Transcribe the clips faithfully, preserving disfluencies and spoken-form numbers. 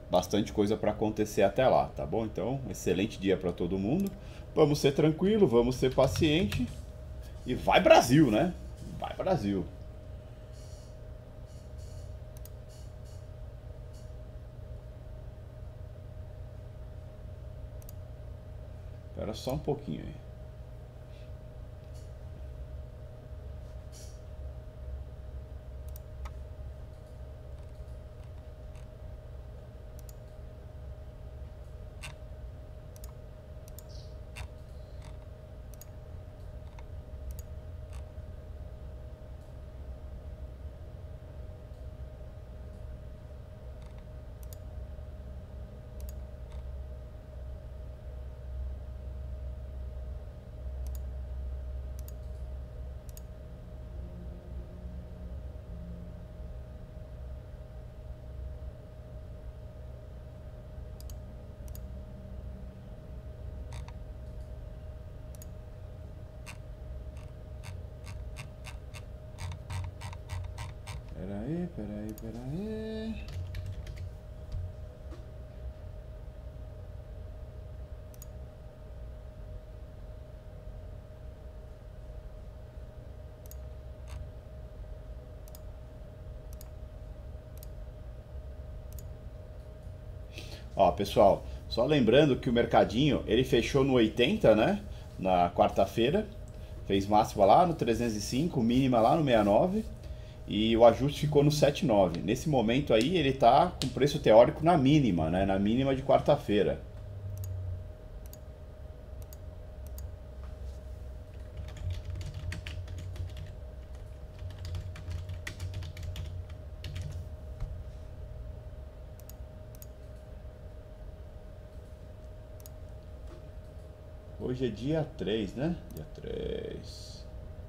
bastante coisa para acontecer até lá, tá bom? Então, excelente dia para todo mundo. Vamos ser tranquilo, vamos ser paciente e vai Brasil, né? Vai Brasil. Espera só um pouquinho aí. Pera aí, pera aí, pera aí. Ó, pessoal, só lembrando que o mercadinho, ele fechou no oitenta, né? Na quarta-feira. Fez máxima lá no trezentos e cinco, mínima lá no sessenta e nove e o ajuste ficou no setenta e nove. Nesse momento aí ele tá com preço teórico na mínima, né? Na mínima de quarta-feira. Hoje é dia três, né? Dia três.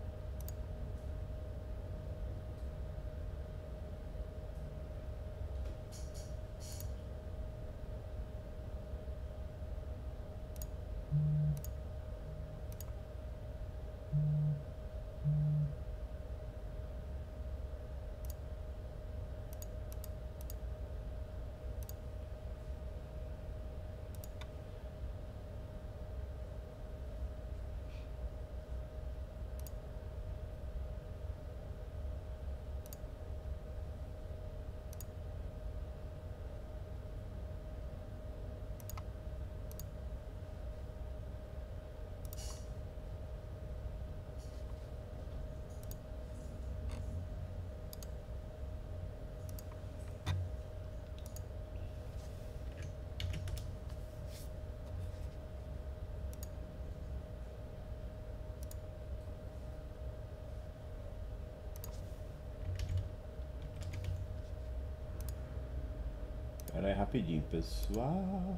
Pera aí rapidinho, pessoal.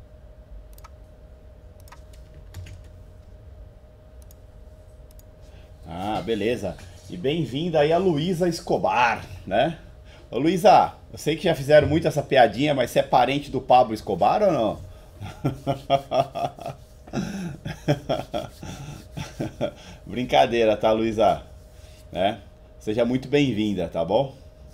Ah, beleza. E bem-vinda aí a Luísa Escobar, né? Ô Luísa, eu sei que já fizeram muito essa piadinha, mas você é parente do Pablo Escobar ou não? Brincadeira, tá, Luísa? Né? Seja muito bem-vinda, tá bom?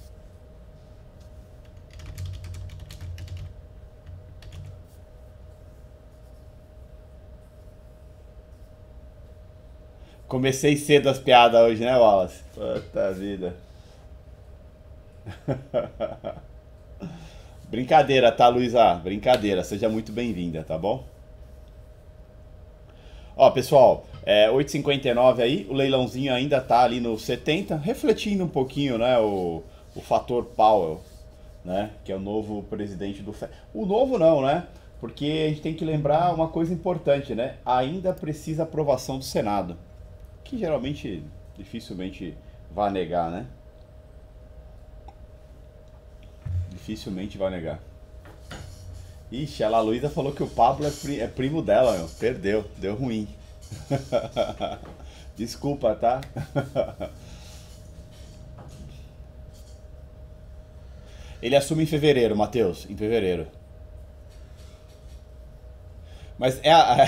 Comecei cedo as piadas hoje, né, Wallace? Puta vida. Brincadeira, tá, Luísa? Brincadeira. Seja muito bem-vinda, tá bom? Ó, pessoal, é oito e cinquenta e nove aí, o leilãozinho ainda tá ali no setenta, refletindo um pouquinho, né, o, o fator Powell, né, que é o novo presidente do Fed. O novo não, né? Porque a gente tem que lembrar uma coisa importante, né? Ainda precisa aprovação do Senado, que geralmente dificilmente vai negar, né? Dificilmente vai negar. Ixi, a Luísa falou que o Pablo é, pri- é primo dela, meu. Perdeu, deu ruim. Desculpa, tá? Ele assume em fevereiro, Matheus, em fevereiro. Mas é a,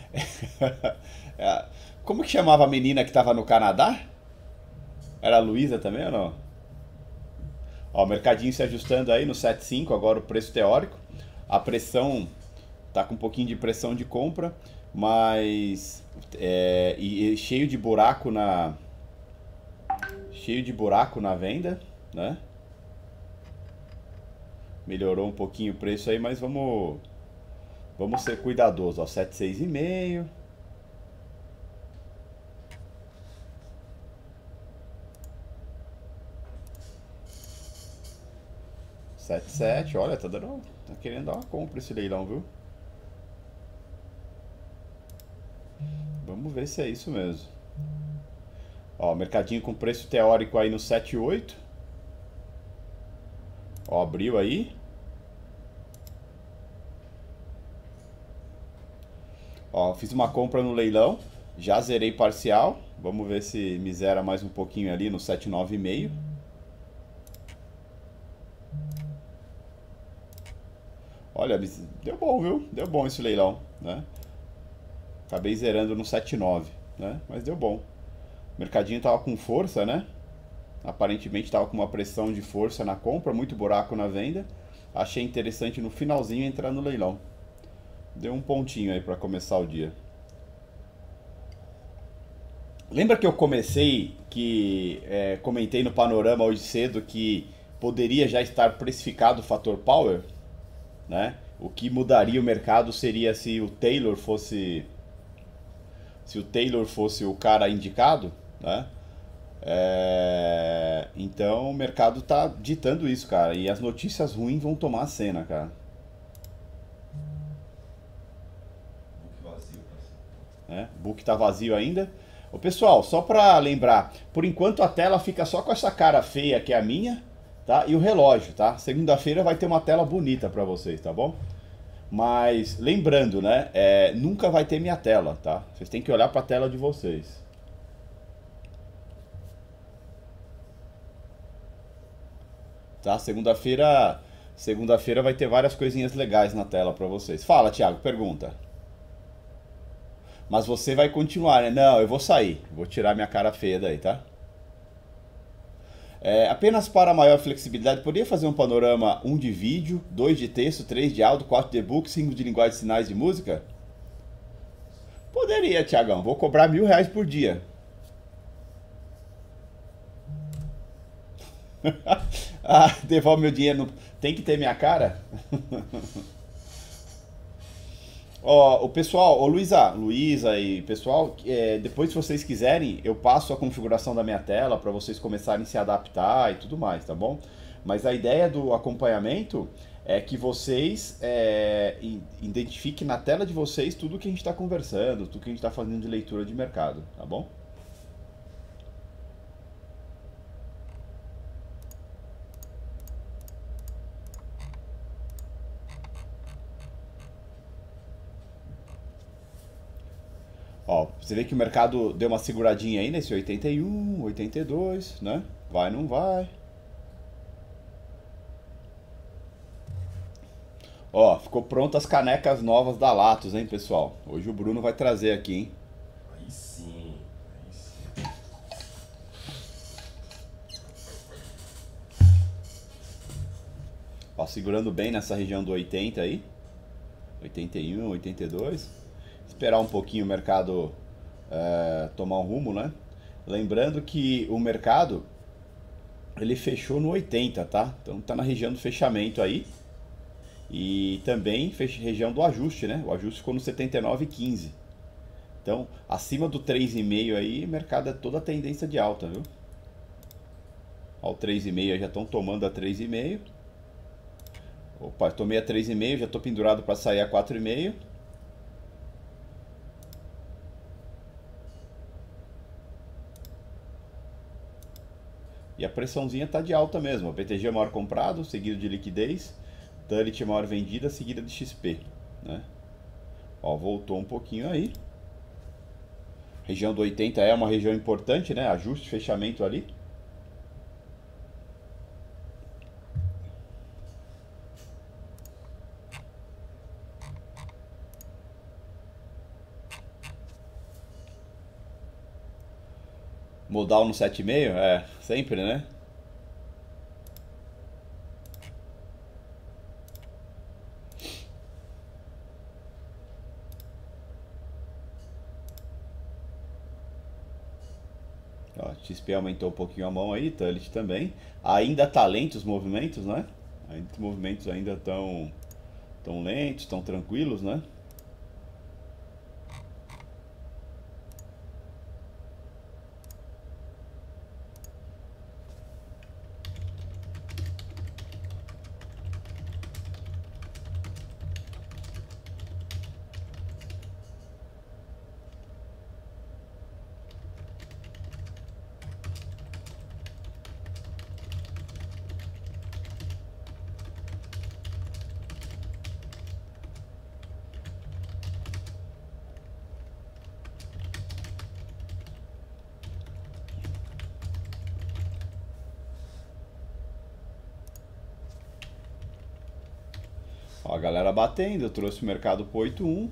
é a- como que chamava a menina que tava no Canadá? Era a Luísa também ou não? Ó, o mercadinho se ajustando aí no sete vírgula cinco, agora o preço teórico. A pressão tá com um pouquinho de pressão de compra, mas é, e, e cheio de buraco na cheio de buraco na venda, né? Melhorou um pouquinho o preço aí, mas vamos vamos ser cuidadosos, ó, sete vírgula seis e meio. sete vírgula sete, olha, tá dando, tá querendo dar uma compra esse leilão, viu? Vamos ver se é isso mesmo. Ó, mercadinho com preço teórico aí no sete vírgula oito. Ó, abriu aí. Ó, fiz uma compra no leilão, já zerei parcial. Vamos ver se me zera mais um pouquinho ali no sete vírgula nove e meio. Olha, deu bom, viu? Deu bom esse leilão, né? Acabei zerando no sete vírgula nove, né? Mas deu bom. O mercadinho tava com força, né? Aparentemente tava com uma pressão de força na compra, muito buraco na venda. Achei interessante no finalzinho entrar no leilão. Deu um pontinho aí para começar o dia. Lembra que eu comecei, que é, comentei no panorama hoje cedo que poderia já estar precificado o fator Power, né? O que mudaria o mercado seria se o Taylor fosse se o Taylor fosse o cara indicado, né? É, então o mercado tá ditando isso, cara, e as notícias ruins vão tomar a cena, cara. Né? O book tá vazio ainda. Ô, pessoal, só para lembrar, por enquanto a tela fica só com essa cara feia que é a minha, tá? E o relógio, tá? Segunda-feira vai ter uma tela bonita para vocês, tá bom? Mas lembrando, né? É, nunca vai ter minha tela, tá? Vocês têm que olhar para a tela de vocês. Tá? Segunda-feira, segunda-feira vai ter várias coisinhas legais na tela para vocês. Fala, Thiago, pergunta. Mas você vai continuar, né? Não, eu vou sair. Vou tirar minha cara feia daí, tá? É, apenas para maior flexibilidade, poderia fazer um panorama um de vídeo, dois de texto, três de áudio, quatro de e-book, cinco de linguagem de sinais de música? Poderia, Tiagão. Vou cobrar mil reais por dia. Ah, devolve meu dinheiro. Tem que ter minha cara? Ó, o pessoal, ô Luísa, Luísa e pessoal, é, depois se vocês quiserem, eu passo a configuração da minha tela para vocês começarem a se adaptar e tudo mais, tá bom? Mas a ideia do acompanhamento é que vocês é, identifiquem na tela de vocês tudo que a gente está conversando, tudo que a gente está fazendo de leitura de mercado, tá bom? Ó, você vê que o mercado deu uma seguradinha aí nesse oitenta e um, oitenta e dois, né? Vai, não vai. Ó, ficou pronto as canecas novas da Latos, hein, pessoal? Hoje o Bruno vai trazer aqui, hein? Aí sim, aí sim. Ó, segurando bem nessa região do oitenta aí. oitenta e um, oitenta e dois. Esperar um pouquinho o mercado é, tomar um rumo, né? Lembrando que o mercado ele fechou no oitenta, tá? Então tá na região do fechamento aí. E também fecha, região do ajuste, né? O ajuste ficou no setenta e nove vírgula quinze. Então, acima do três vírgula cinco aí, o mercado é toda a tendência de alta, viu? Ó, o três vírgula cinco já estão tomando a três vírgula cinco. Opa, tomei a três vírgula cinco, já estou pendurado para sair a quatro vírgula cinco. E a pressãozinha tá de alta mesmo. A B T G é maior comprado, seguido de liquidez. Tullit é maior vendida, seguida de X P, né? Ó, voltou um pouquinho aí. Região do oitenta é uma região importante, né? Ajuste, fechamento ali. Modal no sete vírgula cinco? É, sempre, né? X P aumentou um pouquinho a mão aí, Tulit também. Ainda tá lento os movimentos, né? Ainda, os movimentos ainda estão tão lentos, tão tranquilos, né? Ó, a galera batendo, eu trouxe o mercado pro oito um.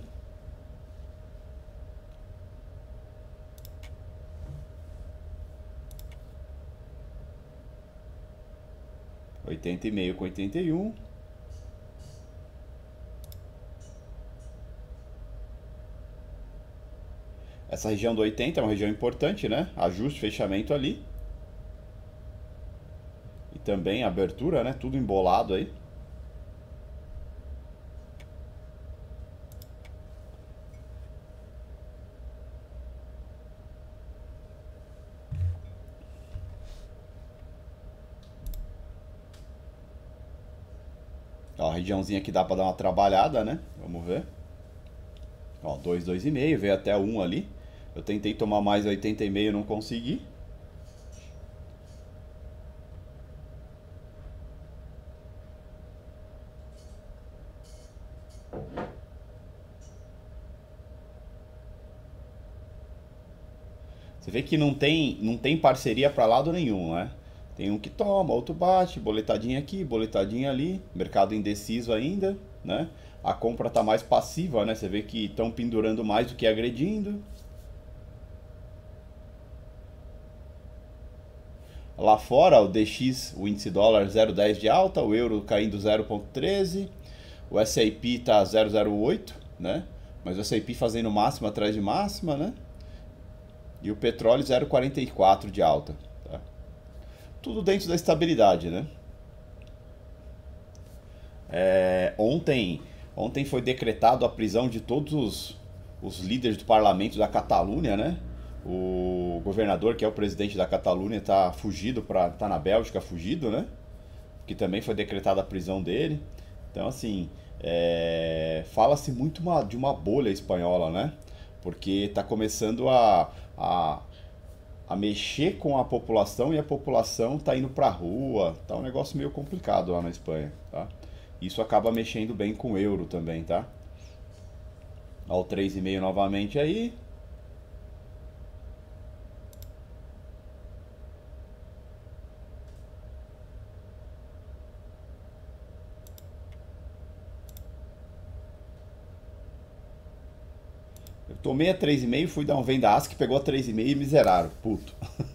oitenta e meio com oitenta e um. Essa região do oitenta é uma região importante, né? Ajuste, fechamento ali. E também abertura, né? Tudo embolado aí. Ó, a regiãozinha que dá pra dar uma trabalhada, né? Vamos ver. Ó, dois, dois e meio, veio até um ali. Eu tentei tomar mais oitenta e meio, não consegui. Você vê que não tem, não tem parceria para lado nenhum, né? Tem um que toma, outro bate, boletadinha aqui, boletadinha ali, mercado indeciso ainda, né? A compra tá mais passiva, né? Você vê que estão pendurando mais do que agredindo. Lá fora, o D X, o índice dólar zero vírgula dez de alta, o euro caindo zero vírgula treze, o S and P tá zero vírgula zero oito, né? Mas o S and P fazendo máxima atrás de máxima, né? E o petróleo zero vírgula quarenta e quatro de alta. Tá? Tudo dentro da estabilidade, né? É, ontem, ontem foi decretado a prisão de todos os, os líderes do parlamento da Catalunha, né? O governador, que é o presidente da Catalunha, está fugido para tá na Bélgica, fugido, né? Que também foi decretada a prisão dele. Então, assim, é, fala-se muito uma, de uma bolha espanhola, né? Porque está começando a, a, a mexer com a população e a população está indo para a rua. Tá um negócio meio complicado lá na Espanha, tá? Isso acaba mexendo bem com o euro também, tá? Ó, o três vírgula cinco novamente aí. Eu tomei a três vírgula cinco, fui dar um venda ASC, pegou a três vírgula cinco e me zeraram. Puto.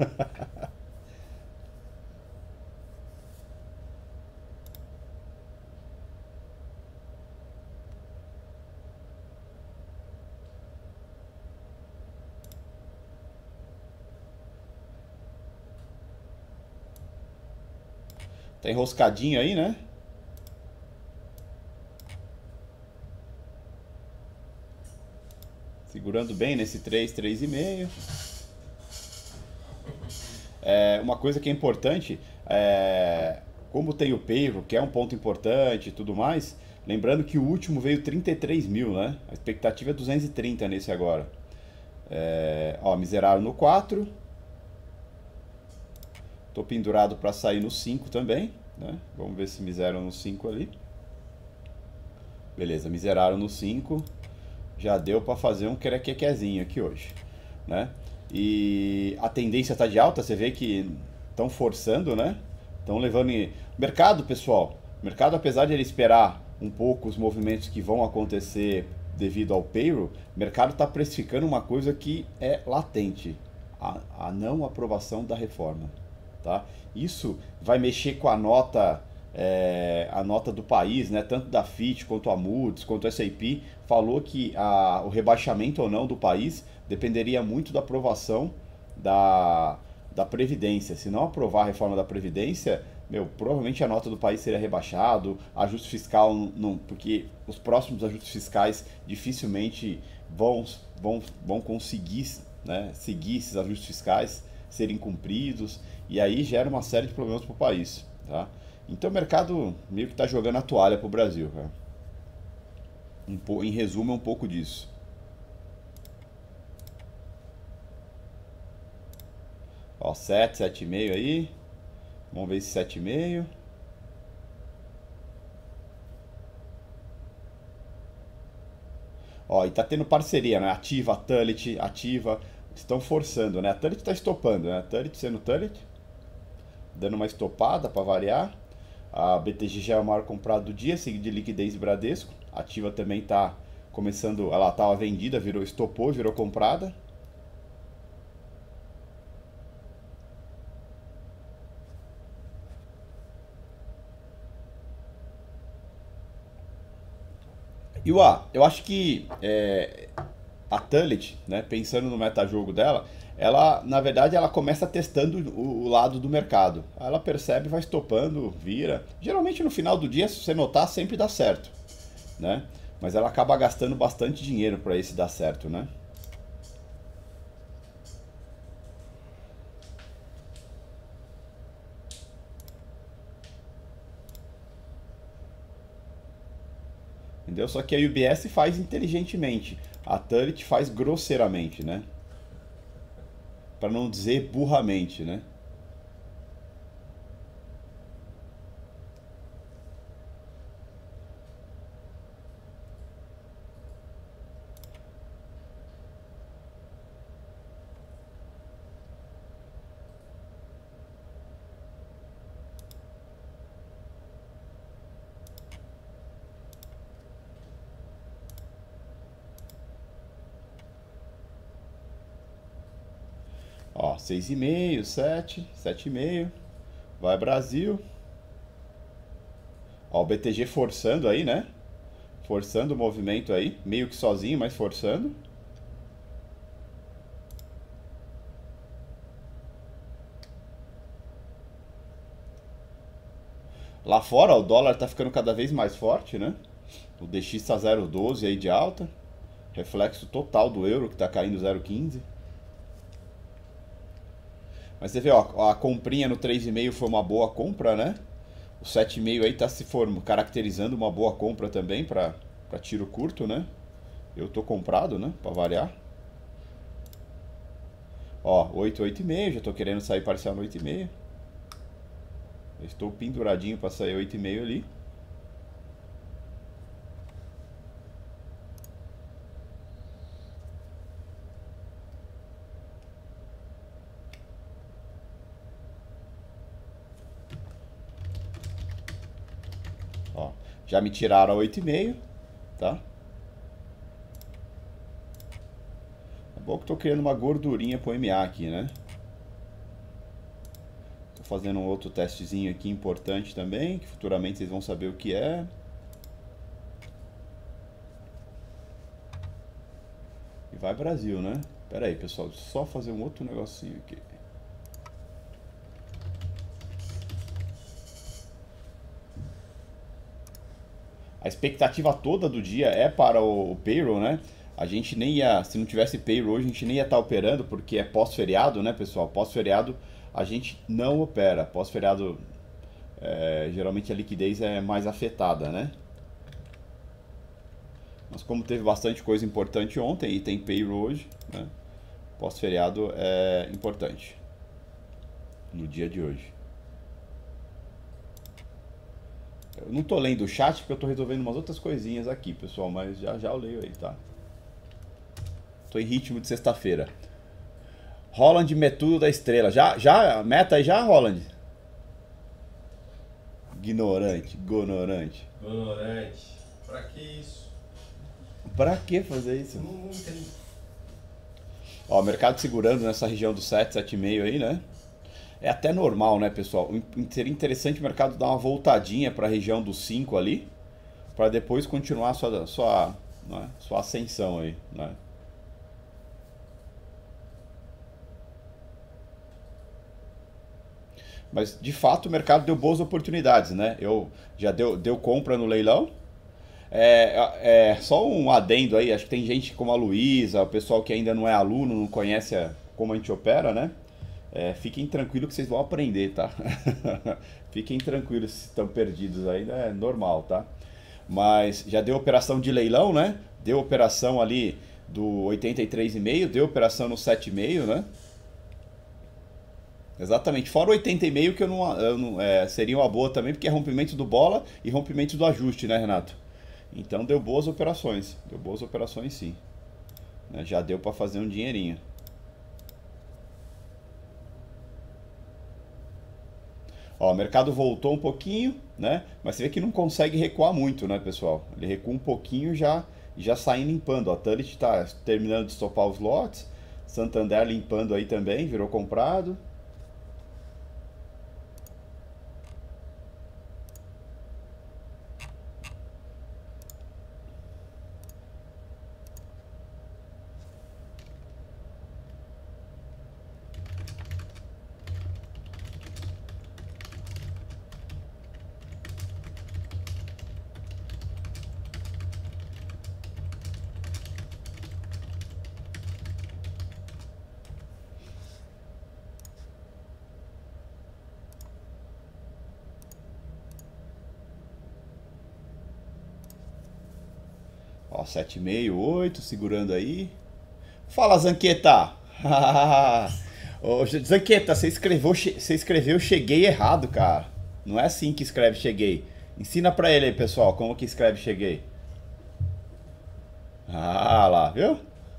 Tá enroscadinho aí, né? Segurando bem nesse três, três vírgula cinco. É, uma coisa que é importante, é, como tem o payroll, que é um ponto importante e tudo mais, lembrando que o último veio trinta e três mil, né? A expectativa é duzentos e trinta nesse agora. É, ó, me zeraram no quatro. Tô pendurado para sair no cinco também, né? Vamos ver se me zeram no cinco ali. Beleza, me zeraram no cinco. Já deu para fazer um querequequezinho aqui hoje, né? E a tendência tá de alta, você vê que estão forçando, né? Estão levando em... Mercado, pessoal, mercado, apesar de ele esperar um pouco os movimentos que vão acontecer devido ao payroll, o mercado está precificando uma coisa que é latente, a, a não aprovação da reforma. Tá? Isso vai mexer com a nota, é, a nota do país, né? Tanto da Fitch quanto a Moody's, quanto a S and P, falou que a, o rebaixamento ou não do país dependeria muito da aprovação da, da Previdência. Se não aprovar a reforma da Previdência, meu, provavelmente a nota do país seria rebaixado, ajuste fiscal não, porque os próximos ajustes fiscais dificilmente vão, vão, vão conseguir, né, seguir esses ajustes fiscais, serem cumpridos, e aí gera uma série de problemas para o país, tá? Então o mercado meio que está jogando a toalha para o Brasil, cara. Um, em resumo, é um pouco disso. Ó, sete, sete vírgula cinco aí. Vamos ver esse sete vírgula cinco. Ó, e tá tendo parceria, né? Ativa, Tullit, Ativa. Estão forçando, né? A Tullit tá estopando, né? A Tullit sendo Tullit. Dando uma estopada para variar. A B T G já é o maior comprado do dia, seguido de liquidez Bradesco. A Ativa também tá começando, ela estava vendida, virou estopou, virou comprada. E o A, eu acho que é, a Tullit, né, pensando no metajogo dela, ela, na verdade, ela começa testando o, o lado do mercado. Ela percebe, vai estopando, vira. Geralmente no final do dia, se você notar, sempre dá certo, né? Mas ela acaba gastando bastante dinheiro para esse dar certo, né? Entendeu? Só que a U B S faz inteligentemente, a Tullit faz grosseiramente, né? Para não dizer burramente, né? Ó, seis e meio, sete, sete e meio. Vai Brasil. Ó, o B T G forçando aí, né? Forçando o movimento aí, meio que sozinho, mas forçando. Lá fora, o dólar tá ficando cada vez mais forte, né? O D X tá zero vírgula doze aí de alta. Reflexo total do euro, que tá caindo zero vírgula quinze. Mas você vê, ó, a comprinha no três e meio foi uma boa compra, né? O sete e meio aí tá se formando, caracterizando uma boa compra também para para tiro curto, né? Eu tô comprado, né? Para variar. Ó, oito, oito e meio, já tô querendo sair parcial no oito e meio. Estou penduradinho para sair oito e meio ali. Ó, já me tiraram a oito e meio, tá? É bom que tô criando uma gordurinha pro M A aqui, né? Tô fazendo um outro testezinho aqui importante também, que futuramente vocês vão saber o que é. E vai Brasil, né? Pera aí, pessoal, só fazer um outro negocinho aqui. A expectativa toda do dia é para o, o payroll, né? A gente nem ia, se não tivesse payroll hoje, a gente nem ia estar operando, porque é pós-feriado, né, pessoal? Pós-feriado a gente não opera. Pós-feriado, é, geralmente a liquidez é mais afetada, né? Mas como teve bastante coisa importante ontem e tem payroll hoje, né? Pós-feriado é importante no dia de hoje. Eu não tô lendo o chat porque eu tô resolvendo umas outras coisinhas aqui, pessoal, mas já já eu leio aí, tá? Tô em ritmo de sexta-feira. Holland Metudo da Estrela. Já, já, meta aí já, Holland? Ignorante, ignorante. Ignorante. Pra que isso? Pra que fazer isso? Não, não entendo. Ó, mercado segurando nessa região do sete, sete e meio aí, né? É até normal, né, pessoal? Seria interessante o mercado dar uma voltadinha para a região dos cinco ali, para depois continuar sua, sua, né, sua ascensão aí, né? Mas de fato o mercado deu boas oportunidades, né? Eu já deu, deu compra no leilão. É, é, só um adendo aí, acho que tem gente como a Luísa, o pessoal que ainda não é aluno, não conhece a- como a gente opera, né? É, fiquem tranquilos que vocês vão aprender, tá? Fiquem tranquilos se estão perdidos ainda, é normal, tá? Mas já deu operação de leilão, né? Deu operação ali do oitenta e três vírgula cinco, deu operação no sete vírgula cinco, né? Exatamente, fora o oitenta e meio que eu não, eu não- é, seria uma boa também, porque é rompimento do bola e rompimento do ajuste, né, Renato? Então deu boas operações, deu boas operações sim, né? Já deu para fazer um dinheirinho. Ó, o mercado voltou um pouquinho, né? Mas você vê que não consegue recuar muito, né, pessoal? Ele recua um pouquinho já já sai limpando. Ó, a Tullit está terminando de estopar os lotes, Santander limpando aí também, virou comprado. Ó, sete vírgula cinco, oito, segurando aí. Fala, Zanqueta! Ô, Zanqueta, você escreveu, che- você escreveu cheguei errado, cara. Não é assim que escreve cheguei. Ensina pra ele aí, pessoal, como que escreve cheguei. Ah, lá, viu?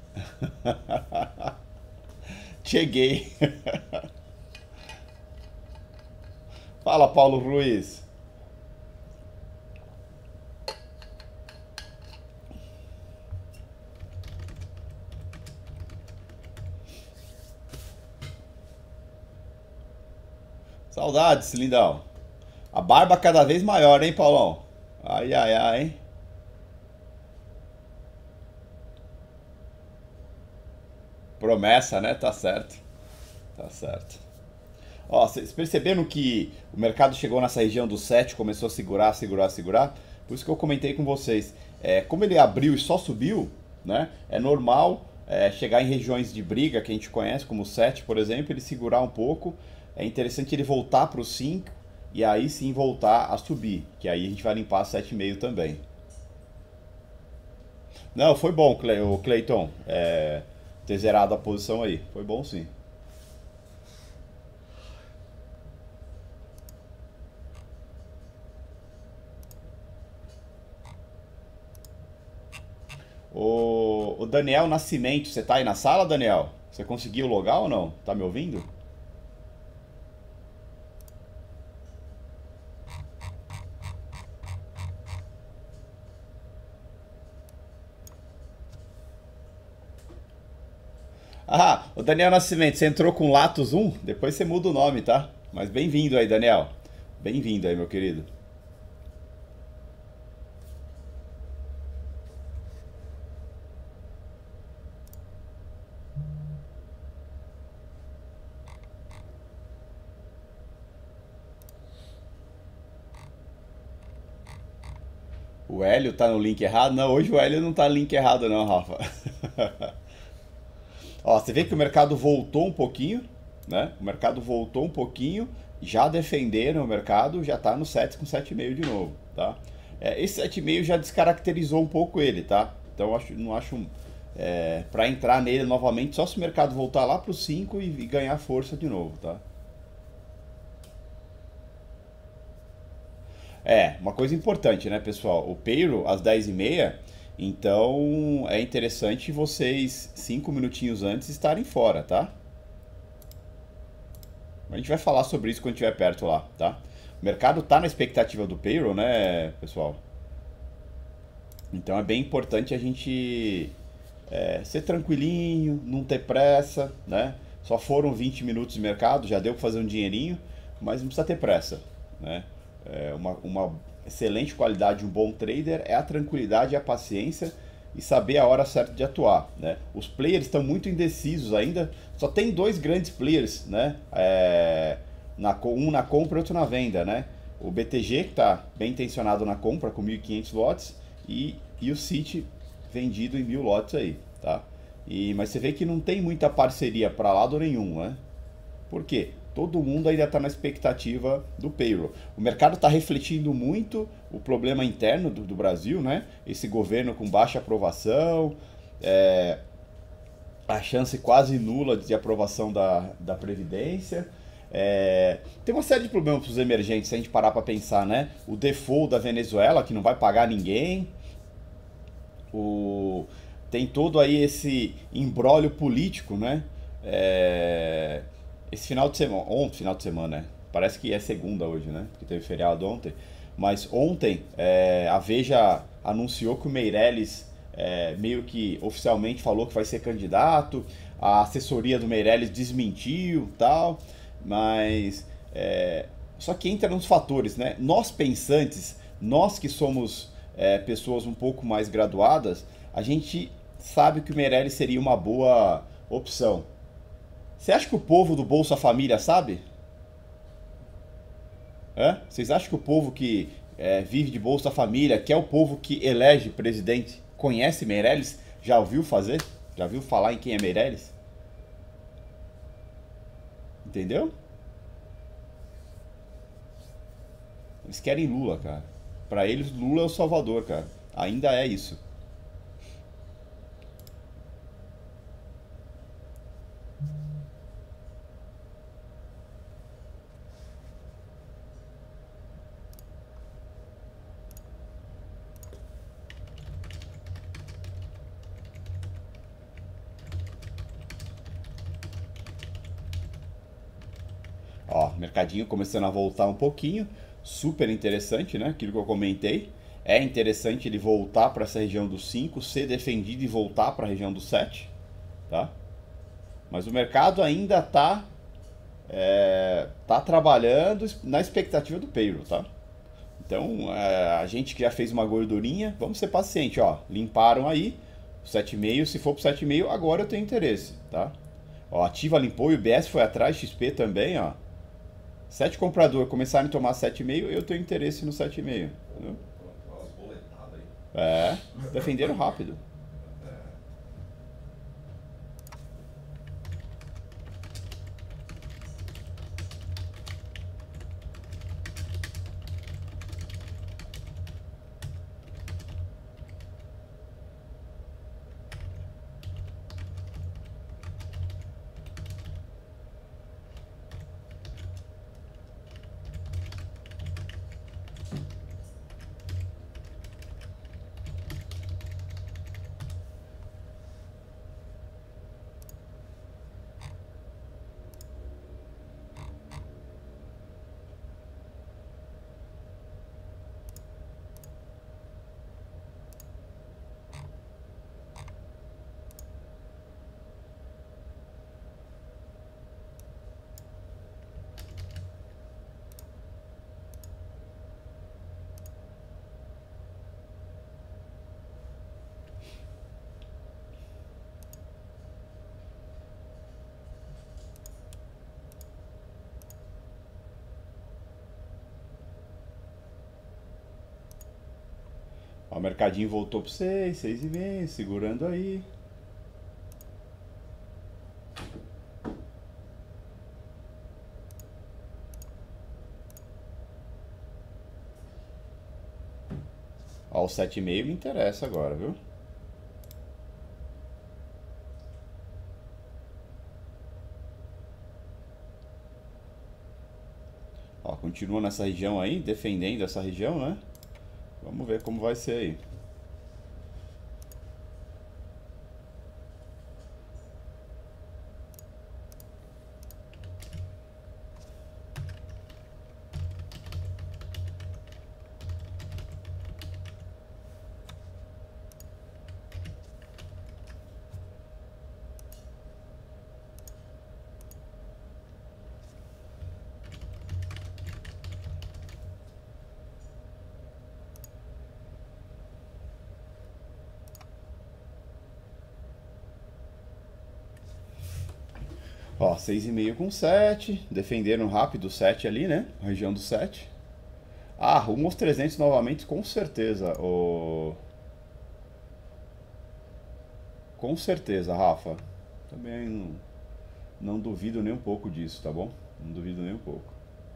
Cheguei. Fala, Paulo Ruiz. Saudades, lindão. A barba cada vez maior, hein, Paulão? Ai, ai, ai, hein? Promessa, né? Tá certo. Tá certo. Ó, vocês perceberam que o mercado chegou nessa região do sete, começou a segurar, segurar, segurar? Por isso que eu comentei com vocês. É, como ele abriu e só subiu, né? É normal é, chegar em regiões de briga que a gente conhece, como o sete, por exemplo, ele segurar um pouco. É interessante ele voltar para o cinco e aí sim voltar a subir, que aí a gente vai limpar sete vírgula cinco também. Não, foi bom, Cle- o Cleiton, é, ter zerado a posição aí. Foi bom sim. O, o Daniel Nascimento, você tá aí na sala, Daniel? Você conseguiu logar ou não? Tá me ouvindo? Ah, o Daniel Nascimento, você entrou com Latus um? Depois você muda o nome, tá? Mas bem-vindo aí, Daniel. Bem-vindo aí, meu querido. O Hélio tá no link errado? Não, hoje o Hélio não tá no link errado não, Rafa. Ó, você vê que o mercado voltou um pouquinho, né? O mercado voltou um pouquinho, já defenderam o mercado, já tá no sete com sete vírgula cinco de novo, tá? É, esse sete vírgula cinco já descaracterizou um pouco ele, tá? Então eu acho, não acho é, para entrar nele novamente só se o mercado voltar lá pro cinco e, e ganhar força de novo, tá? É, uma coisa importante, né, pessoal? O payroll às dez e meia, então é interessante vocês cinco minutinhos antes estarem fora, tá? A gente vai falar sobre isso quando estiver perto lá, tá? O mercado tá na expectativa do payroll, né, pessoal? Então é bem importante a gente é, ser tranquilinho, não ter pressa, né? Só foram vinte minutos de mercado, já deu para fazer um dinheirinho, mas não precisa ter pressa, né? É uma, uma excelente qualidade, um bom trader é a tranquilidade e a paciência e saber a hora certa de atuar, né? Os players estão muito indecisos ainda, só tem dois grandes players, né? É, Na, co- um na compra e outro na venda, né? O B T G que está bem intencionado na compra com mil e quinhentos lotes e, e o City vendido em mil lotes aí, tá? E, mas você vê que não tem muita parceria para lado nenhum, né? Por quê? Todo mundo ainda está na expectativa do payroll. O mercado está refletindo muito o problema interno do, do Brasil, né? Esse governo com baixa aprovação, é, a chance quase nula de aprovação da, da Previdência. É, tem uma série de problemas para os emergentes, se a gente parar para pensar, né? O default da Venezuela, que não vai pagar ninguém. O, tem todo aí esse imbróglio político, né? É, esse final de semana, ontem, final de semana, né? Parece que é segunda hoje, né? Porque teve feriado ontem. Mas ontem é, a Veja anunciou que o Meirelles é, meio que oficialmente falou que vai ser candidato. A assessoria do Meirelles desmentiu, tal. Mas é, só que entra nos fatores, né? Nós pensantes, nós que somos é, pessoas um pouco mais graduadas, a gente sabe que o Meirelles seria uma boa opção. Você acha que o povo do Bolsa Família sabe? Hã? Vocês acham que o povo que é, vive de Bolsa Família, que é o povo que elege presidente, conhece Meirelles? Já ouviu fazer? Já ouviu falar em quem é Meirelles? Entendeu? Eles querem Lula, cara. Pra eles, Lula é o salvador, cara. Ainda é isso. Ó, mercadinho começando a voltar um pouquinho. Super interessante, né? Aquilo que eu comentei. É interessante ele voltar para essa região dos cinco, ser defendido e voltar para a região dos sete, tá? Mas o mercado ainda está é, tá trabalhando na expectativa do payroll, tá? Então, é, a gente que já fez uma gordurinha, vamos ser paciente, ó. Limparam aí, sete vírgula cinco, se for pro sete vírgula cinco, agora eu tenho interesse, tá? Ó, Ativa limpou e o B S foi atrás, X P também, ó. Sete comprador começarem a tomar sete vírgula cinco, eu tenho interesse no sete vírgula cinco, entendeu? Umas boletadas aí. É, defenderam rápido. Ó, o mercadinho voltou para seis, seis e meio, segurando aí. Ó, o sete vírgula cinco me interessa agora, viu? Ó, continua nessa região aí, defendendo essa região, né? Vamos ver como vai ser aí. Ó, seis e meio com sete. Defenderam rápido o sete ali, né? A região do sete. Ah, rumo aos trezentos novamente, com certeza. O... Com certeza, Rafa. Também não, não duvido nem um pouco disso, tá bom? Não duvido nem um pouco.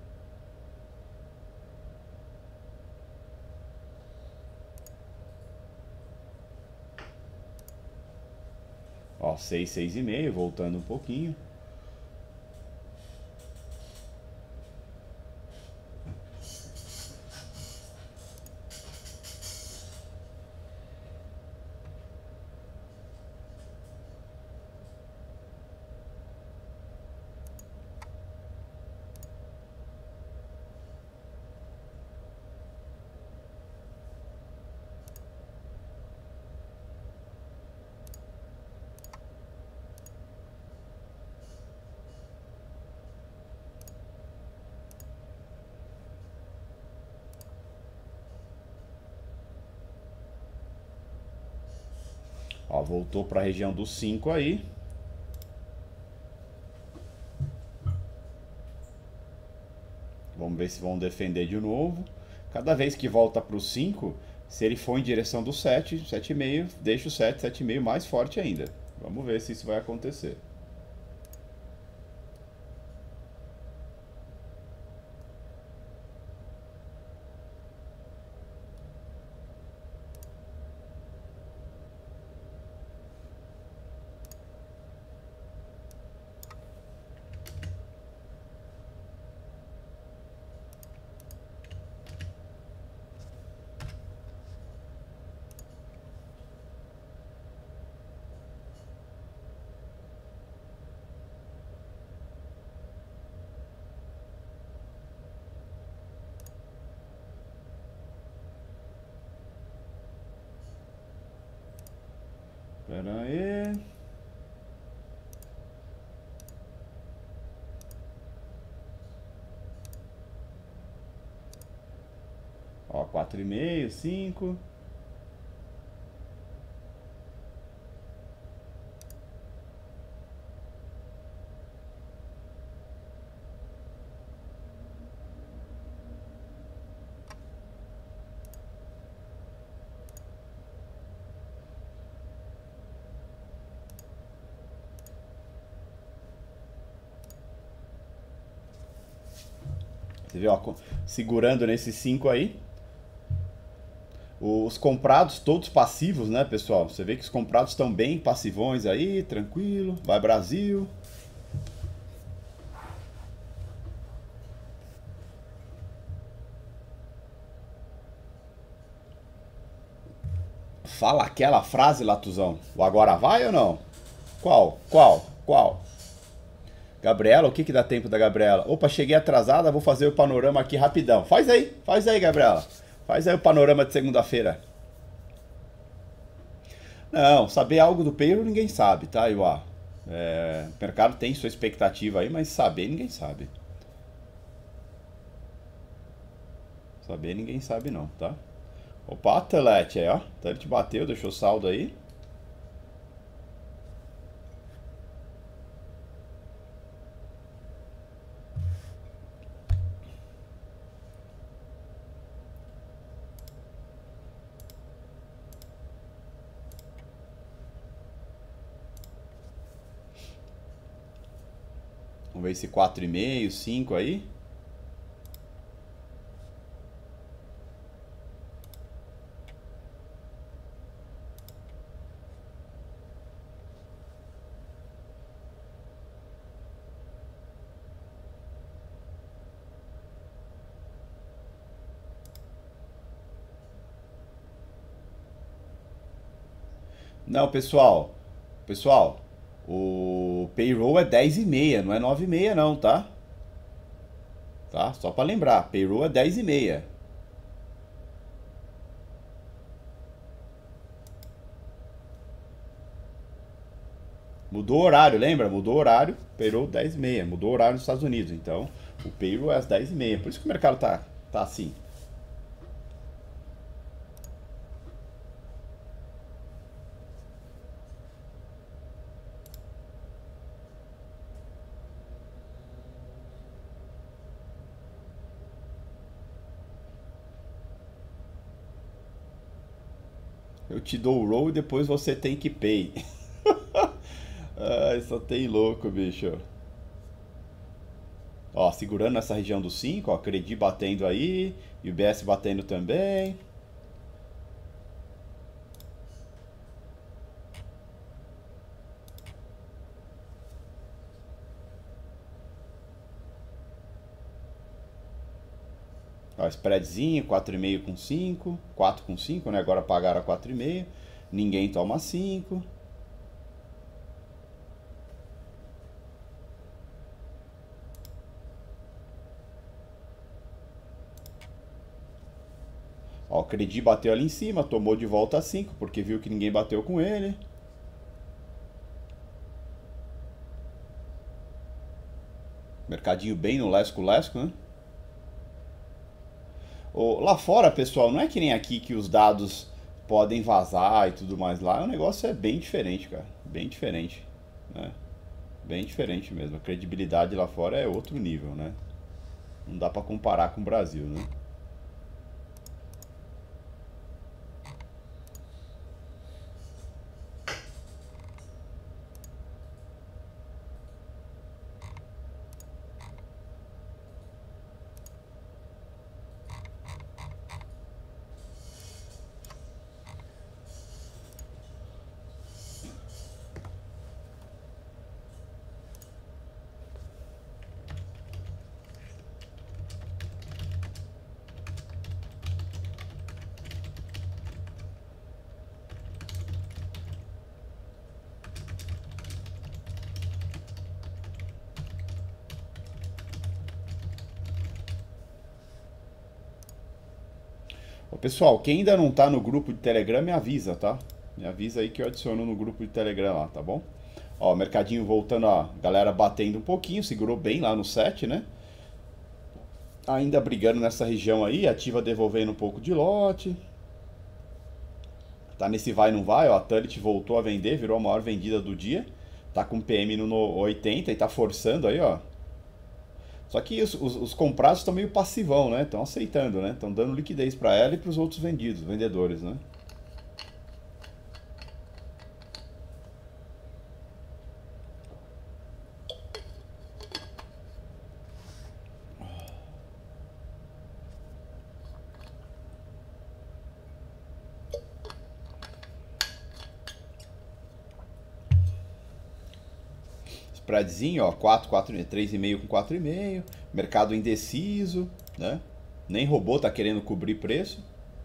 Ó, seis, seis e meio, voltando um pouquinho. Ó, voltou para a região dos cinco aí. Vamos ver se vão defender de novo. Cada vez que volta para o cinco, se ele for em direção do sete, sete e meio, deixa o sete, sete e meio mais forte ainda. Vamos ver se isso vai acontecer. Pera aí. Ó, quatro e meio, cinco. Você vê, ó, segurando nesses cinco aí. Os comprados todos passivos, né, pessoal? Você vê que os comprados estão bem passivões aí, tranquilo. Vai Brasil. Fala aquela frase, Latuzão. O agora vai ou não? Qual? Qual? Qual? Gabriela, o que que dá tempo da Gabriela? Opa, cheguei atrasada, vou fazer o panorama aqui rapidão. Faz aí, faz aí, Gabriela. Faz aí o panorama de segunda-feira. Não, saber algo do payroll ninguém sabe, tá, Iuá? É, o mercado tem sua expectativa aí, mas saber ninguém sabe. Saber ninguém sabe não, tá? Opa, Telete aí, ó. Telete bateu, deixou saldo aí. Vamos ver esse quatro e meio, cinco aí. Não, pessoal. Pessoal, o payroll é dez e meia, não é nove e meia não, tá? Tá? Só para lembrar, payroll é dez e meia. Mudou o horário, lembra? Mudou o horário, payroll dez e meia. Mudou o horário nos Estados Unidos. Então, o payroll é às dez e meia. Por isso que o mercado tá, tá assim. Eu te dou o roll e depois você tem que pay. Ai, só tem louco, bicho. Ó, segurando nessa região do cinco, ó, Credi batendo aí, U B S batendo também. Ó, spreadzinho, quatro e meio com cinco, quatro com cinco, né? Agora pagaram a quatro e meio. Ninguém toma cinco. Ó, o Credi bateu ali em cima, tomou de volta a cinco, porque viu que ninguém bateu com ele. Mercadinho bem no lesco-lesco, né? Ô, lá fora, pessoal, não é que nem aqui que os dados podem vazar e tudo mais lá. O negócio é bem diferente, cara. Bem diferente, né? Bem diferente mesmo. A credibilidade lá fora é outro nível, né? Não dá pra comparar com o Brasil, né? Ô, pessoal, quem ainda não tá no grupo de Telegram, me avisa, tá? Me avisa aí que eu adiciono no grupo de Telegram lá, tá bom? Ó, o mercadinho voltando, ó, galera batendo um pouquinho, segurou bem lá no sete, né? Ainda brigando nessa região aí, ativa devolvendo um pouco de lote. Tá nesse vai não vai, ó, a Tullit voltou a vender, virou a maior vendida do dia. Tá com P M no oitenta e tá forçando aí, ó. Só que os, os, os comprados estão meio passivão, né? Estão aceitando, né? Estão dando liquidez para ela e para os outros vendidos, vendedores, né? Spreadzinho, ó, quatro, quatro, três e meio com quatro e meio. Mercado indeciso, né? Nem robô tá querendo cobrir preço.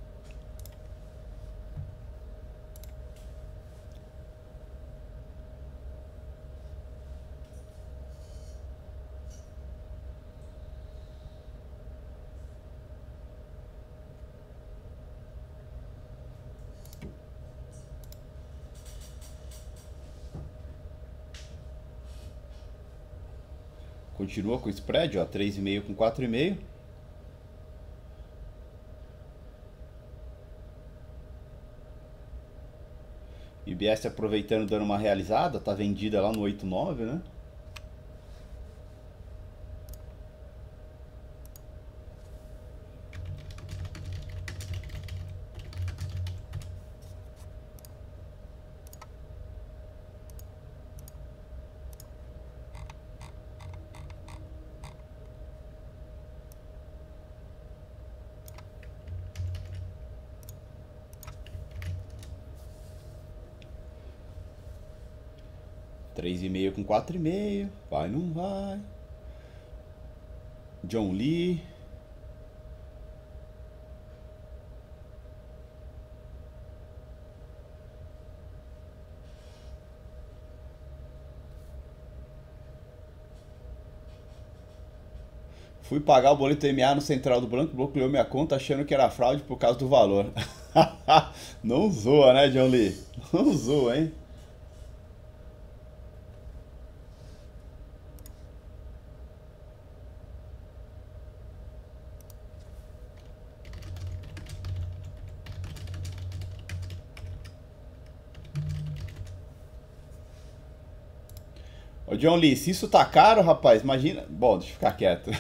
Continua com o spread, ó, três e meio com quatro e meio. I B S aproveitando, dando uma realizada, tá vendida lá no oito nove, né? três e meio com quatro e meio. Vai, não vai. John Lee. Fui pagar o boleto M A no Central do Banco, bloqueou minha conta achando que era fraude por causa do valor. Não zoa, né, John Lee? Não zoa, hein? Ô, John Lee, se isso tá caro, rapaz, imagina. Bom, deixa eu ficar quieto.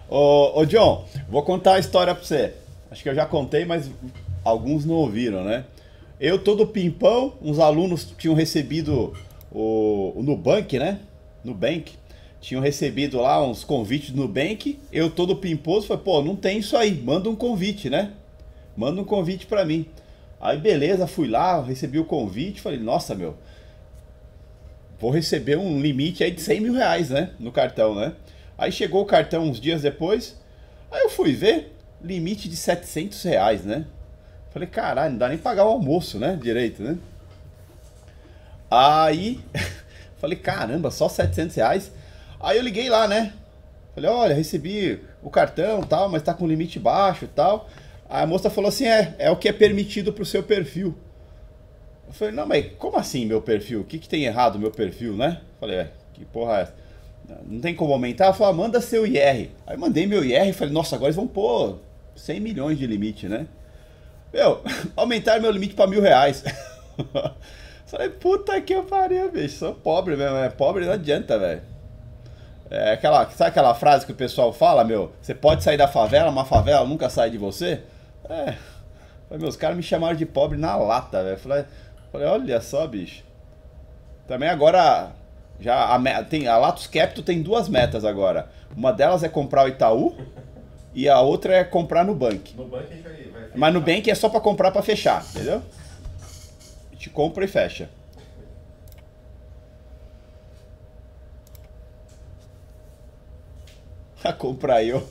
Ô, ô John, vou contar a história pra você. Acho que eu já contei, mas alguns não ouviram, né? Eu todo pimpão, uns alunos tinham recebido o, o Nubank, né? Nubank. Tinham recebido lá uns convites do Nubank. Eu todo pimposo, falei, pô, não tem isso aí, manda um convite, né? Manda um convite pra mim. Aí beleza, fui lá, recebi o convite, falei, nossa, meu, vou receber um limite aí de cem mil reais, né? No cartão, né? Aí chegou o cartão uns dias depois, aí eu fui ver, limite de setecentos reais, né? Falei, caralho, não dá nem pagar o almoço, né? Direito, né? Aí, falei, caramba, só setecentos reais? Aí eu liguei lá, né? Falei, olha, recebi o cartão e tal, mas tá com limite baixo e tal. Aí a moça falou assim, é, é o que é permitido pro seu perfil. Eu falei, não, mas como assim meu perfil? O que, que tem errado no meu perfil, né? Falei, é, que porra é essa? Não tem como aumentar? Ela falou, ah, manda seu I R. Aí mandei meu I R e falei, nossa, agora eles vão pôr cem milhões de limite, né? Meu, aumentaram meu limite pra mil reais. Falei, puta que eu pariu, bicho. Sou pobre mesmo, é pobre não adianta, velho. É aquela, sabe aquela frase que o pessoal fala, meu? Você pode sair da favela, mas a favela nunca sai de você? É. Falei, meus caras me chamaram de pobre na lata, velho. Falei, falei, olha só, bicho. Também agora, já a, me- tem, a Latus Capital tem duas metas agora. Uma delas é comprar o Itaú e a outra é comprar no Bank. No banco a gente vai, vai fechar. Mas no Bank é só pra comprar pra fechar, entendeu? A gente compra e fecha. A comprar eu.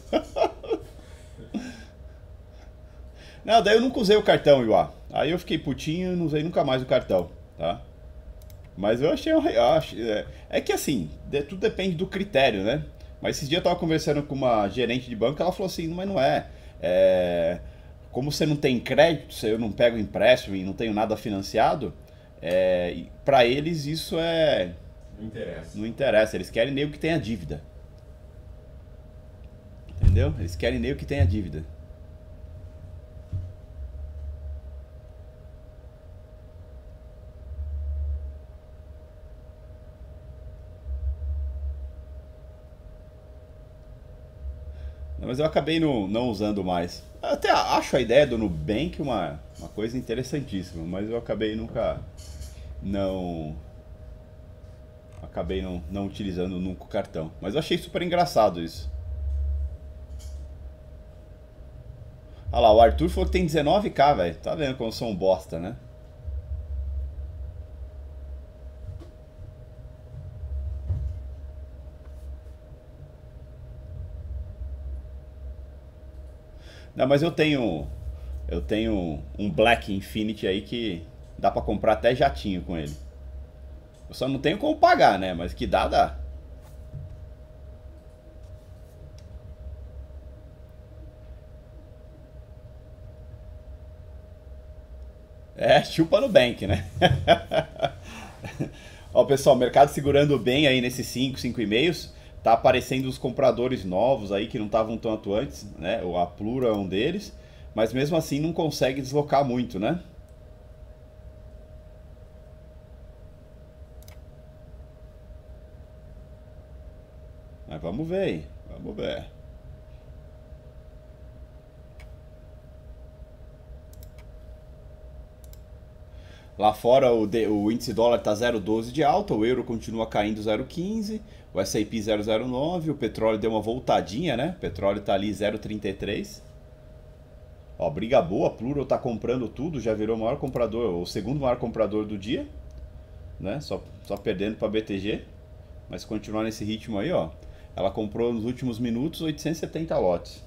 Não, daí eu nunca usei o cartão, Iuá. Aí eu fiquei putinho e não usei nunca mais o cartão, tá? Mas eu achei, um- eu acho, é, é que assim, de- tudo depende do critério, né? Mas esses dias eu tava conversando com uma gerente de banco, ela falou assim, mas não é, é, como você não tem crédito, se eu não pego empréstimo e não tenho nada financiado, é, e pra eles isso é, Não interessa. não interessa, eles querem nego que tenha dívida, entendeu? Eles querem nego que tenha dívida. Mas eu acabei não, não usando mais. Eu até acho a ideia do Nubank uma, uma coisa interessantíssima, mas eu acabei nunca não acabei não, não utilizando nunca o cartão. Mas eu achei super engraçado isso. Olha lá, o Arthur falou que tem dezenove k, velho. Tá vendo como eu sou um bosta, né? Não, mas eu tenho eu tenho um Black Infinity aí que dá pra comprar até jatinho com ele. Eu só não tenho como pagar, né? Mas que dá, dá. É, chupa no bank, né? Ó, pessoal, mercado segurando bem aí nesses cinco, cinco e meios. Tá aparecendo os compradores novos aí que não estavam tão atuantes, né? O A Plura é um deles, mas mesmo assim não consegue deslocar muito, né? Mas vamos ver aí, vamos ver. Lá fora o, de- o índice dólar está zero vírgula doze de alta, o euro continua caindo zero vírgula quinze, o S e P zero vírgula zero nove, o petróleo deu uma voltadinha, né? O petróleo está ali zero vírgula trinta e três. Ó, briga boa, a Plural tá comprando tudo, já virou o maior comprador, o segundo maior comprador do dia, né? Só, só perdendo para B T G, mas se continuar nesse ritmo aí, ó, ela comprou nos últimos minutos oitocentos e setenta lotes,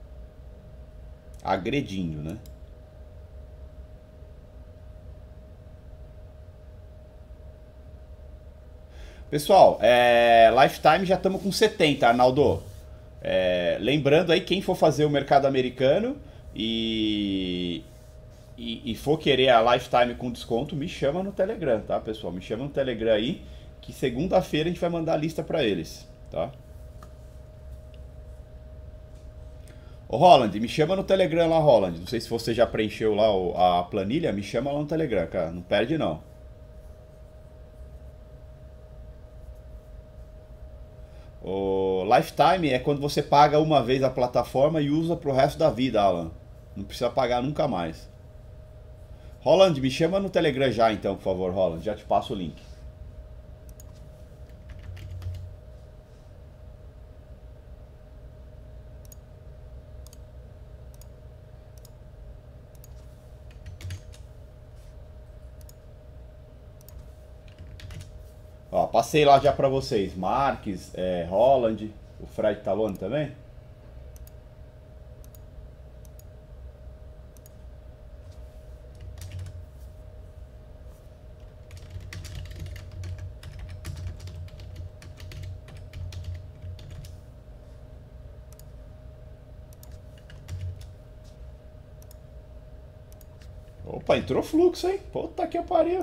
agredindo, né? Pessoal, é, Lifetime já estamos com setenta, Arnaldo. É, lembrando aí, quem for fazer o mercado americano e, e, e for querer a Lifetime com desconto, me chama no Telegram, tá, pessoal? Me chama no Telegram aí, que segunda-feira a gente vai mandar a lista para eles, tá? Ô, Roland, me chama no Telegram lá, Roland. Não sei se você já preencheu lá o- a planilha, me chama lá no Telegram, cara. Não perde não. O Lifetime é quando você paga uma vez a plataforma e usa pro resto da vida, Alan. Não precisa pagar nunca mais. Roland, me chama no Telegram já então, por favor, Roland. Já te passo o link. Ó, passei lá já pra vocês. Marques, é, Roland, o Fred Talone também. Opa, entrou fluxo, hein? Puta que pariu.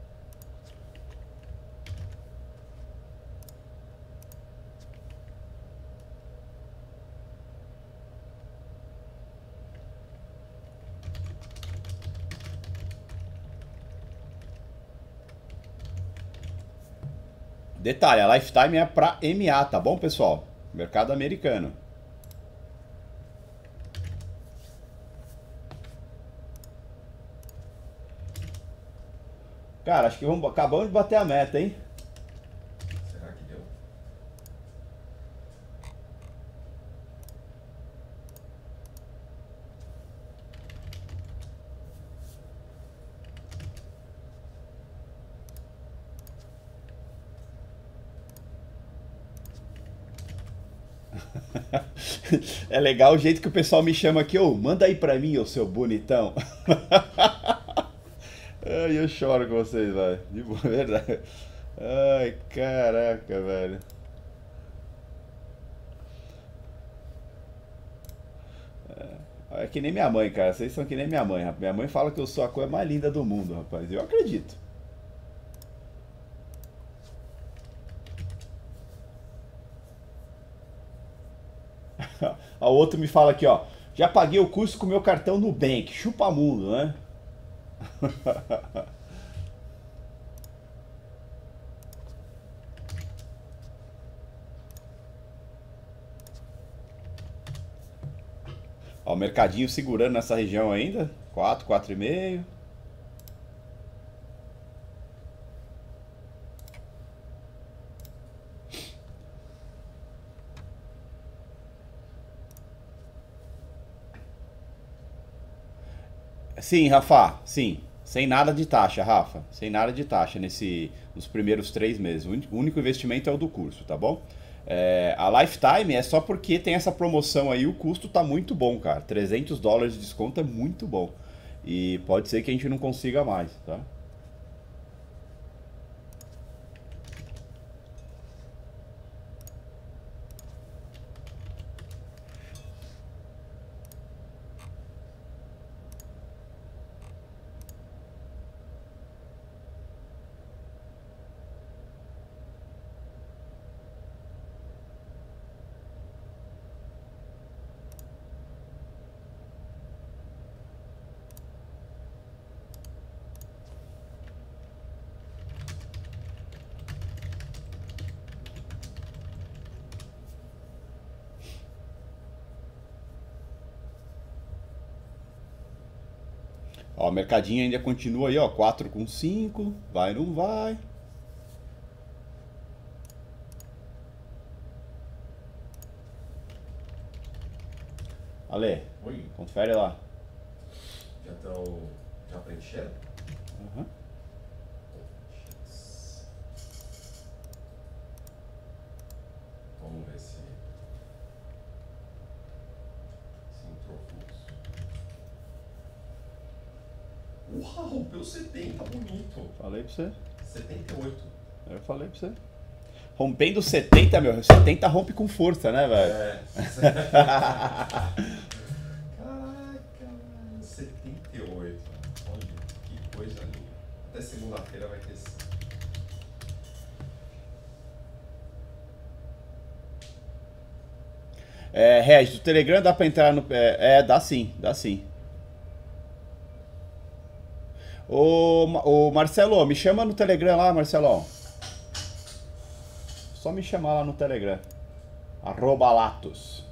Detalhe, a Lifetime é para M A, tá bom, pessoal? Mercado americano. Cara, acho que vamos, acabamos de bater a meta, hein? Será que deu? É legal o jeito que o pessoal me chama aqui, ô, manda aí pra mim, ô seu bonitão. Ai, eu choro com vocês, velho. De boa, verdade. Ai, caraca, velho. É que nem minha mãe, cara. Vocês são que nem minha mãe, rapaz. Minha mãe fala que eu sou a coisa mais linda do mundo, rapaz. Eu acredito. A outro me fala aqui, ó. Já paguei o curso com meu cartão Nubank. Chupa mundo, né? Ó, o mercadinho segurando nessa região ainda. quatro, quatro e meio. Sim, Rafa, sim. Sem nada de taxa, Rafa. Sem nada de taxa nesse, nos primeiros três meses. O único- o único investimento é o do curso, tá bom? É, a Lifetime é só porque tem essa promoção aí, o custo tá muito bom, cara. trezentos dólares de desconto é muito bom. E pode ser que a gente não consiga mais, tá? Ó, o mercadinho ainda continua aí, ó, quatro com cinco, vai, não vai. Ale, Oi, confere lá. já estão. Já preencheram? Uhum. Vamos ver se. Se entrou fluxo. Uau, rompeu setenta, bonito. Falei pra você. setenta e oito. Eu falei pra você. Rompendo setenta, meu. setenta rompe com força, né, velho? É. Caraca, mano, setenta e oito. Olha, que coisa linda. Até segunda-feira vai ter. É, Regis, o Telegram dá pra entrar no. É, é, dá sim, dá sim. Ô, Ma- ô Marcelo, me chama no Telegram lá, Marcelo. Só me chamar lá no Telegram. Arroba Latos.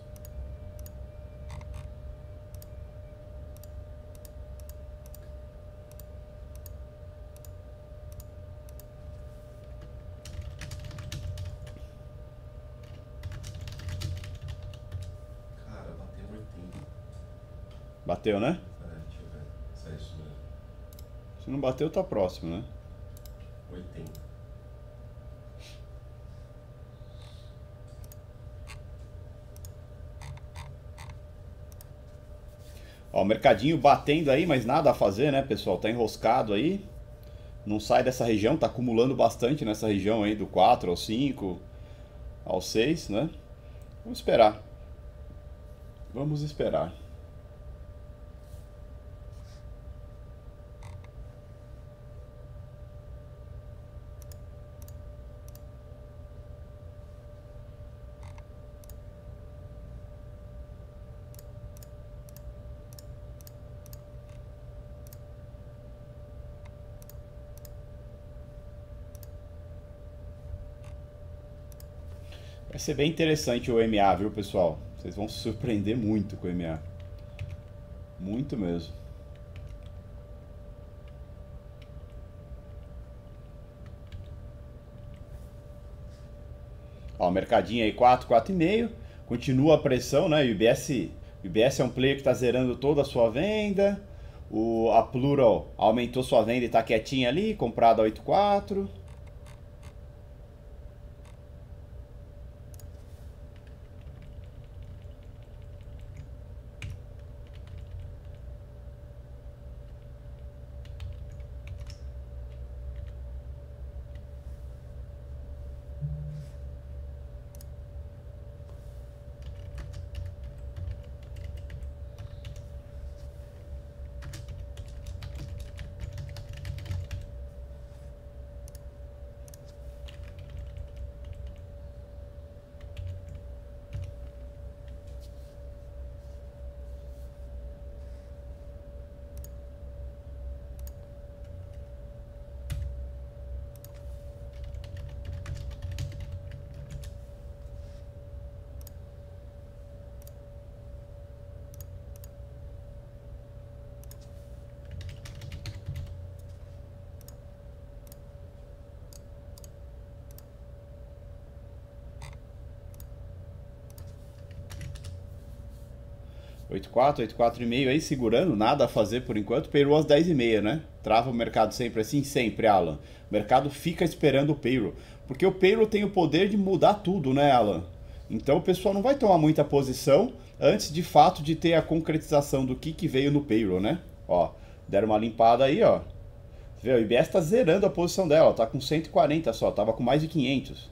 Cara, bateu oitenta. Bateu, né? É, deixa eu ver. Se é isso mesmo. Se não bateu, tá próximo, né? oitenta. Ó, o mercadinho batendo aí, mas nada a fazer, né, pessoal? Tá enroscado aí. Não sai dessa região, tá acumulando bastante nessa região aí do quatro ao cinco, ao seis, né? Vamos esperar. Vamos esperar. Vai ser bem interessante o M A, viu, pessoal? Vocês vão se surpreender muito com o M A. Muito mesmo. Ó, mercadinho aí quatro, quatro vírgula cinco. Continua a pressão, né? O U B S, o U B S é um player que está zerando toda a sua venda. O, a Plural aumentou sua venda e está quietinha ali, comprada a oito quatro. oito quatro, oito quatro vírgula cinco aí, segurando, nada a fazer por enquanto. Payroll às dez e meia, né? Trava o mercado sempre assim? Sempre, Alan. O mercado fica esperando o payroll. Porque o payroll tem o poder de mudar tudo, né, Alan? Então o pessoal não vai tomar muita posição antes de fato de ter a concretização do que, que veio no payroll, né? Ó, deram uma limpada aí, ó. Vê, o I B S tá zerando a posição dela, tá com cento e quarenta só, tava com mais de quinhentos.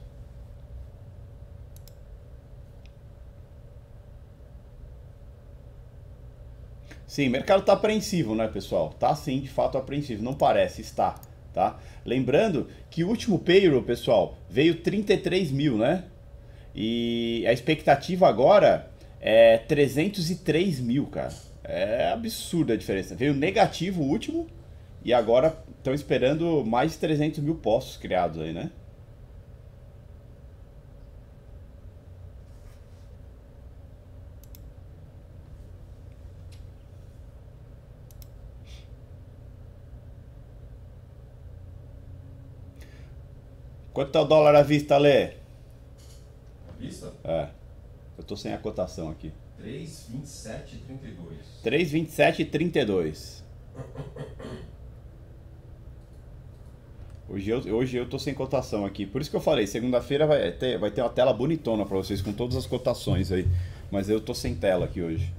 Sim, o mercado está apreensivo, né, pessoal? Tá sim, de fato apreensivo. Não parece, está, tá? Lembrando que o último payroll, pessoal, veio trinta e três mil, né? E a expectativa agora é trezentos e três mil, cara. É absurda a diferença. Veio negativo o último e agora estão esperando mais de trezentos mil postos criados aí, né? Quanto tá o dólar à vista, Lê? À vista? É, eu tô sem a cotação aqui. três, vinte e sete e trinta e dois. três, vinte e sete e trinta e dois. Hoje eu, hoje eu tô sem cotação aqui. Por isso que eu falei, segunda-feira vai ter, vai ter uma tela bonitona pra vocês com todas as cotações aí. Mas eu tô sem tela aqui hoje.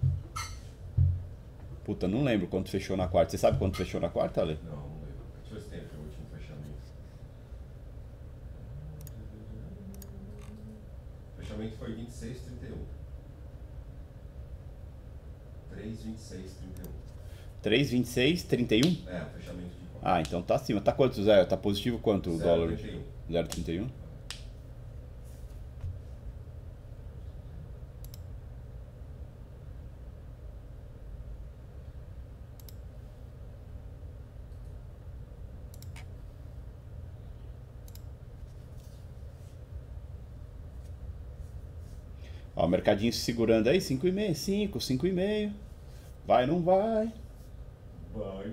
Puta, não lembro quanto fechou na quarta. Você sabe quanto fechou na quarta, Ale? Não, não lembro. Deixa eu ver se tem aqui o último fechamento. O fechamento foi vinte e seis e trinta e um. três, vinte e seis, trinta e um. três, vinte e seis, trinta e um? É, o fechamento de quarta. Ah, então tá acima. Tá quanto, Zé? Tá positivo quanto o dólar hoje? zero vírgula trinta e um. zero vírgula trinta e um? Ó, o mercadinho se segurando aí, cinco e meio, cinco, cinco e meio. Vai, não vai. Vai.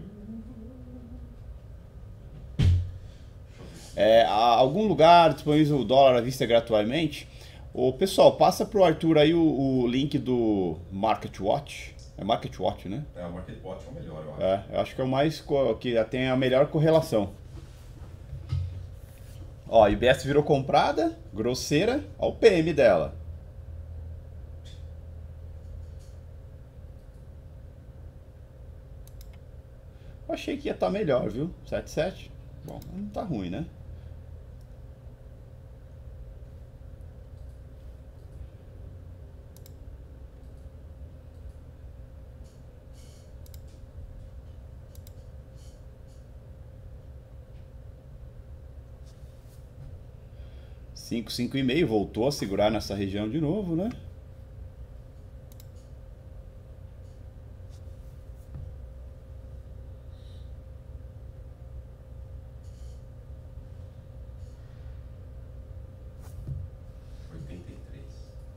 É, a- algum lugar disponível o dólar à vista gratuitamente. O pessoal, passa pro Arthur aí o, o link do Market Watch. É Market Watch, né? É, o Market Watch é o melhor, eu acho. É, eu acho que é o mais co- que tem a melhor correlação. Ó, a I B S virou comprada, grosseira, ó o P M dela. Eu achei que ia estar melhor, viu? sete sete. Bom, não tá ruim, né? cinco, cinco e meio, voltou a segurar nessa região de novo, né? oitenta e três.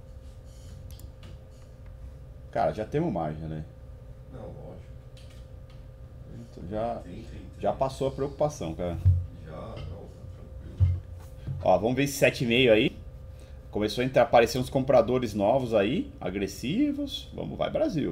Cara, já temos margem, né? Não, lógico. Então já, trinta e três. já passou a preocupação, cara. Já, não, tá tranquilo. Ó, vamos ver esse sete e meio aí. Começou a entrar, aparecer uns compradores novos aí, agressivos. Vamos, vai Brasil.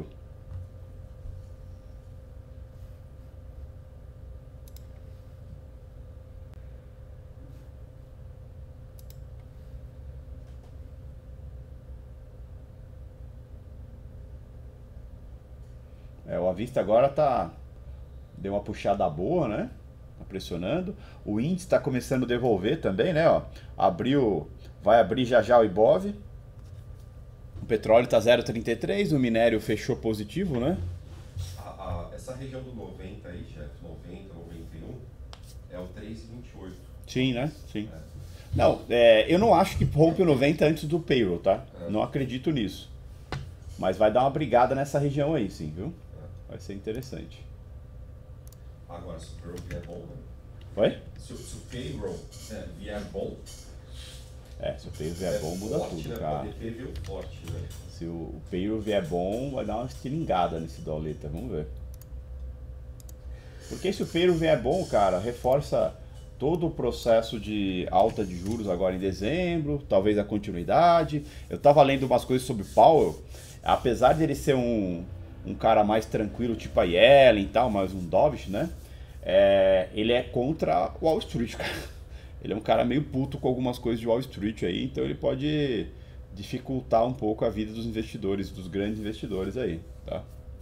É, o Avista agora tá. Deu uma puxada boa, né? Tá pressionando. O índice está começando a devolver também, né? Ó, abriu. Vai abrir já já o Ibov. O petróleo tá zero vírgula trinta e três, o minério fechou positivo, né? A, a, essa região do noventa aí, chefe, noventa, noventa e um, é o três vírgula vinte e oito. Sim, né? Sim. É. Não, é, eu não acho que rompe o noventa antes do payroll, tá? É. Não acredito nisso. Mas vai dar uma brigada nessa região aí, sim, viu? É. Vai ser interessante. Agora, se o payroll vier bom, né? Oi? Se, o- se o payroll é, vier bom, É, se o payroll vier bom, muda forte, tudo, né? cara. O A D P veio forte, né? Se o, o payroll vier bom, vai dar uma estilingada nesse doleta, vamos ver. Porque se o payroll vier bom, cara, reforça todo o processo de alta de juros agora em dezembro, talvez a continuidade. Eu tava lendo umas coisas sobre o Powell, apesar de ele ser um, um cara mais tranquilo, tipo a Yellen e tal, mais um dovish, né? É, ele é contra Wall Street, cara. Ele é um cara meio puto com algumas coisas de Wall Street aí, então ele pode dificultar um pouco a vida dos investidores, dos grandes investidores aí, tá?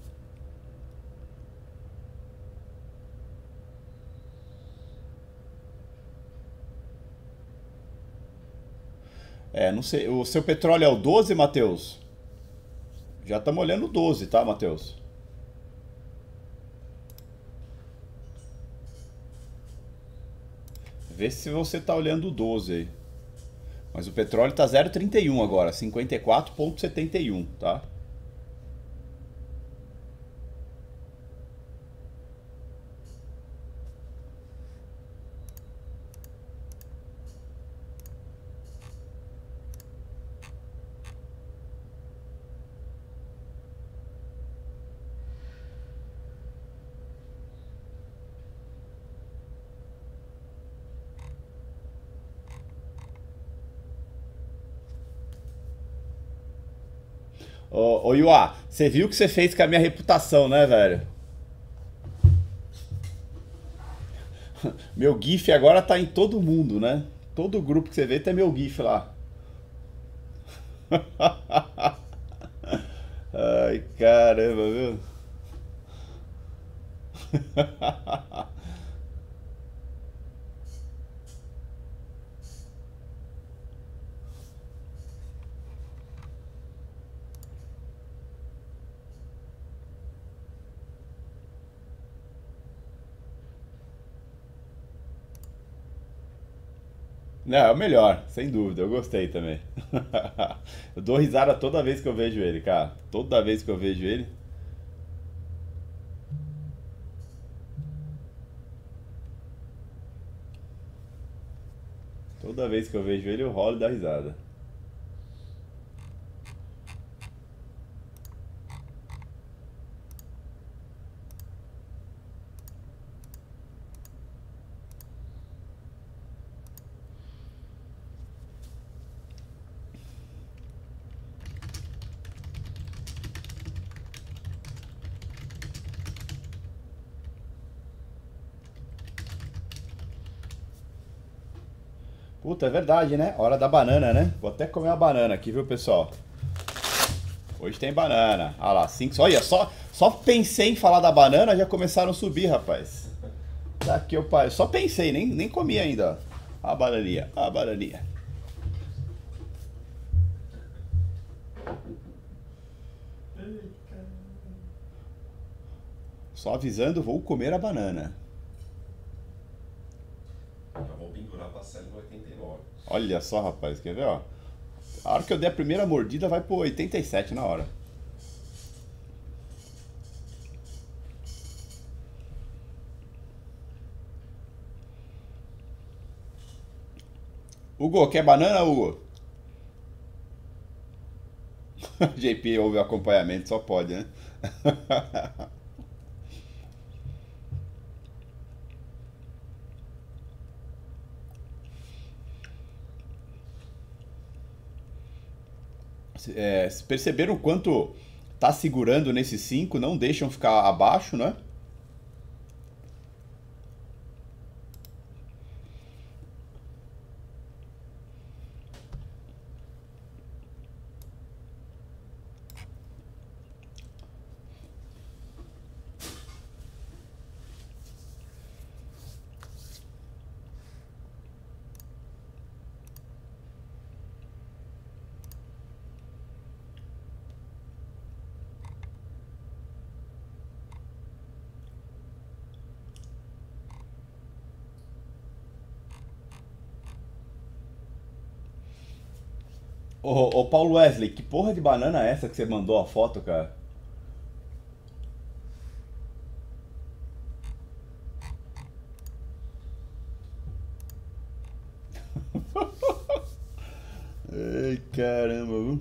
É, não sei, o seu petróleo é o doze, Matheus? Já estamos olhando o doze, tá, Matheus? Vê se você tá olhando o doze aí. Mas o petróleo tá zero vírgula trinta e um agora, cinquenta e quatro vírgula setenta e um, tá? Ô, ô Yuá, você viu o que você fez com a minha reputação, né, velho? Meu GIF agora tá em todo mundo, né? Todo grupo que você vê tem meu GIF lá. Ai, caramba, viu? Não, é o melhor, sem dúvida, eu gostei também. Eu dou risada toda vez que eu vejo ele, cara. Toda vez que eu vejo ele. Toda vez que eu vejo ele, eu rolo e dou risada. Puta, é verdade, né? Hora da banana, né? Vou até comer uma banana aqui, viu, pessoal? Hoje tem banana. Olha lá, cinco. Olha, só, só pensei em falar da banana, já começaram a subir, rapaz. Daqui eu pai. Só pensei, nem, nem comi ainda. Ó. A bananinha, a bananinha. Só avisando, vou comer a banana. Já vou pendurar pra série no oitenta e nove. Olha só, rapaz, quer ver, ó? A hora que eu der a primeira mordida vai pro oitenta e sete na hora. Hugo, quer banana, Hugo? J P ouve o acompanhamento, só pode, né? É, perceberam o quanto tá segurando nesses cinco, não deixam ficar abaixo, né? Ô, ô Paulo Wesley, que porra de banana é essa que você mandou a foto, cara? Ai, caramba, viu?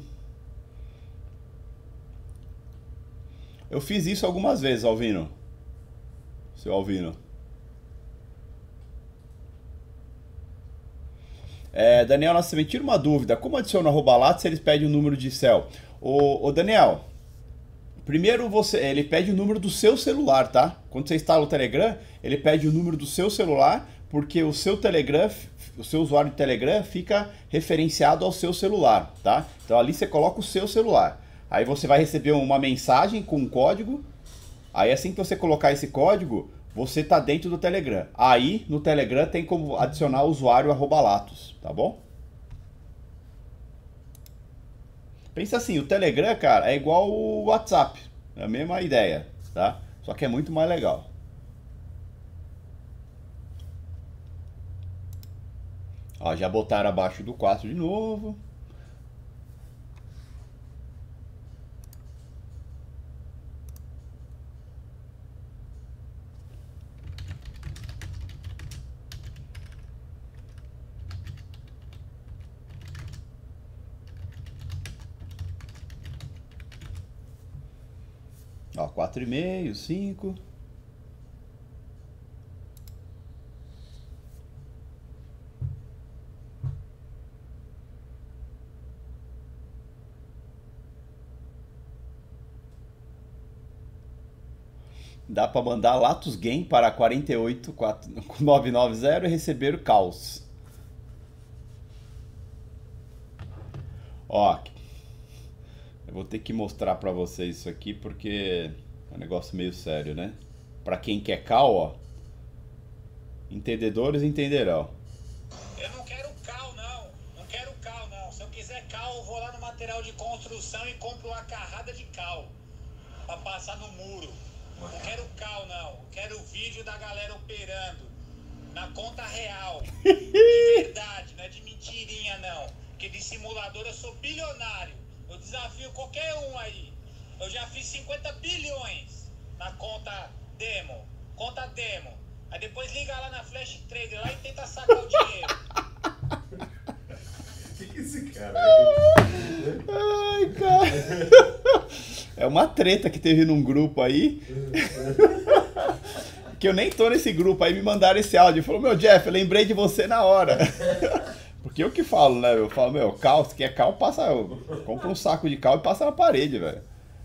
Eu fiz isso algumas vezes, Alvino. Seu Alvino. É, Daniel Nascimento, tira uma dúvida. Como adiciona arroba lato se eles pedem o número de céu? Ô, ô Daniel, primeiro você, ele pede o número do seu celular, tá? Quando você instala o Telegram, ele pede o número do seu celular, porque o seu Telegram, o seu usuário de Telegram fica referenciado ao seu celular, tá? Então ali você coloca o seu celular. Aí você vai receber uma mensagem com um código. Aí assim que você colocar esse código, você tá dentro do Telegram. Aí no Telegram tem como adicionar o usuário arroba latos, tá bom? Pensa assim, o Telegram, cara, é igual o WhatsApp. É a mesma ideia, tá? Só que é muito mais legal. Ó, já botaram abaixo do quatro de novo. Ó, quatro e meio, cinco. Dá para mandar Latus Game para quatro oito quatro nove nove zero e receber o caos. Ó, eu vou ter que mostrar para vocês isso aqui porque é um negócio meio sério, né? Para quem quer cal, ó, entendedores entenderão. Eu não quero cal, não. Não quero cal, não. Se eu quiser cal, eu vou lá no material de construção e compro uma carrada de cal para passar no muro. Não quero cal, não. Eu quero vídeo da galera operando na conta real. De verdade, não é de mentirinha, não. Porque de simulador eu sou bilionário. Eu desafio qualquer um aí. Eu já fiz cinquenta bilhões na conta demo. Conta demo. Aí depois liga lá na Flash Trader lá e tenta sacar o dinheiro. O que, que é esse cara? Ai, cara. É uma treta que teve num grupo aí. Que eu nem tô nesse grupo. Aí me mandaram esse áudio. Falou, meu Jeff, eu lembrei de você na hora. Porque eu que falo, né? Eu falo, meu, cal, se quer cal, passa. Compra um saco de cal e passa na parede, velho.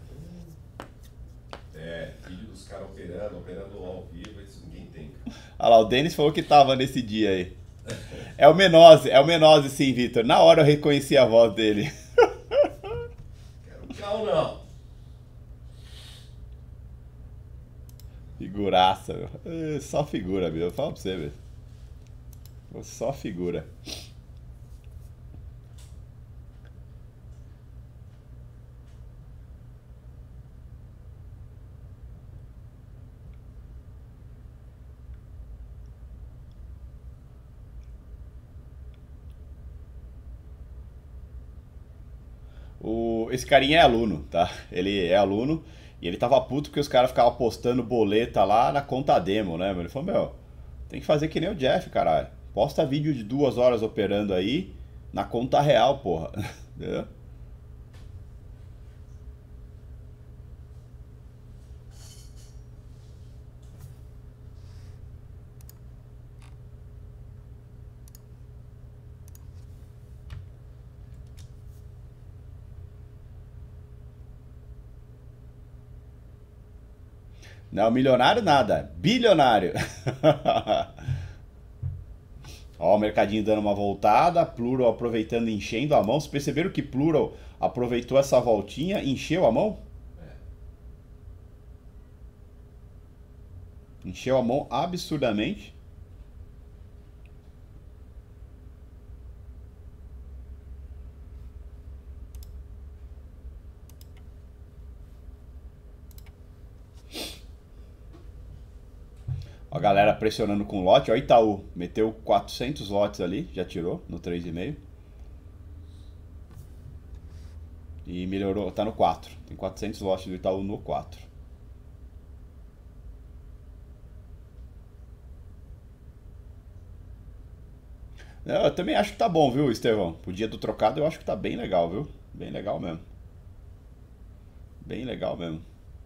É, vídeo dos caras operando, operando ao vivo, isso ninguém tem. Olha lá, o Denis falou que tava nesse dia aí. É o Menose, é o Menose sim, Vitor. Na hora eu reconheci a voz dele. Quero cal não. Figuraça, meu. Só figura, meu. Fala pra você, velho. Só figura. O, esse carinha é aluno, tá? Ele é aluno e ele tava puto porque os caras ficavam postando boleta lá na conta demo, né? Ele falou, meu, tem que fazer que nem o Jeff, caralho. Posta vídeo de duas horas operando aí na conta real, porra. Entendeu? Não, milionário nada. Bilionário. Ó, o mercadinho dando uma voltada. Plural aproveitando e enchendo a mão. Vocês perceberam que Plural aproveitou essa voltinha e encheu a mão? É. Encheu a mão absurdamente. A galera pressionando com lote. Ó, Itaú meteu quatrocentos lotes ali, já tirou no três vírgula cinco. E melhorou, tá no quatro. Tem quatrocentos lotes do Itaú no quatro. Eu também acho que tá bom, viu, Estevão? Pro dia do trocado eu acho que tá bem legal, viu? Bem legal mesmo. Bem legal mesmo.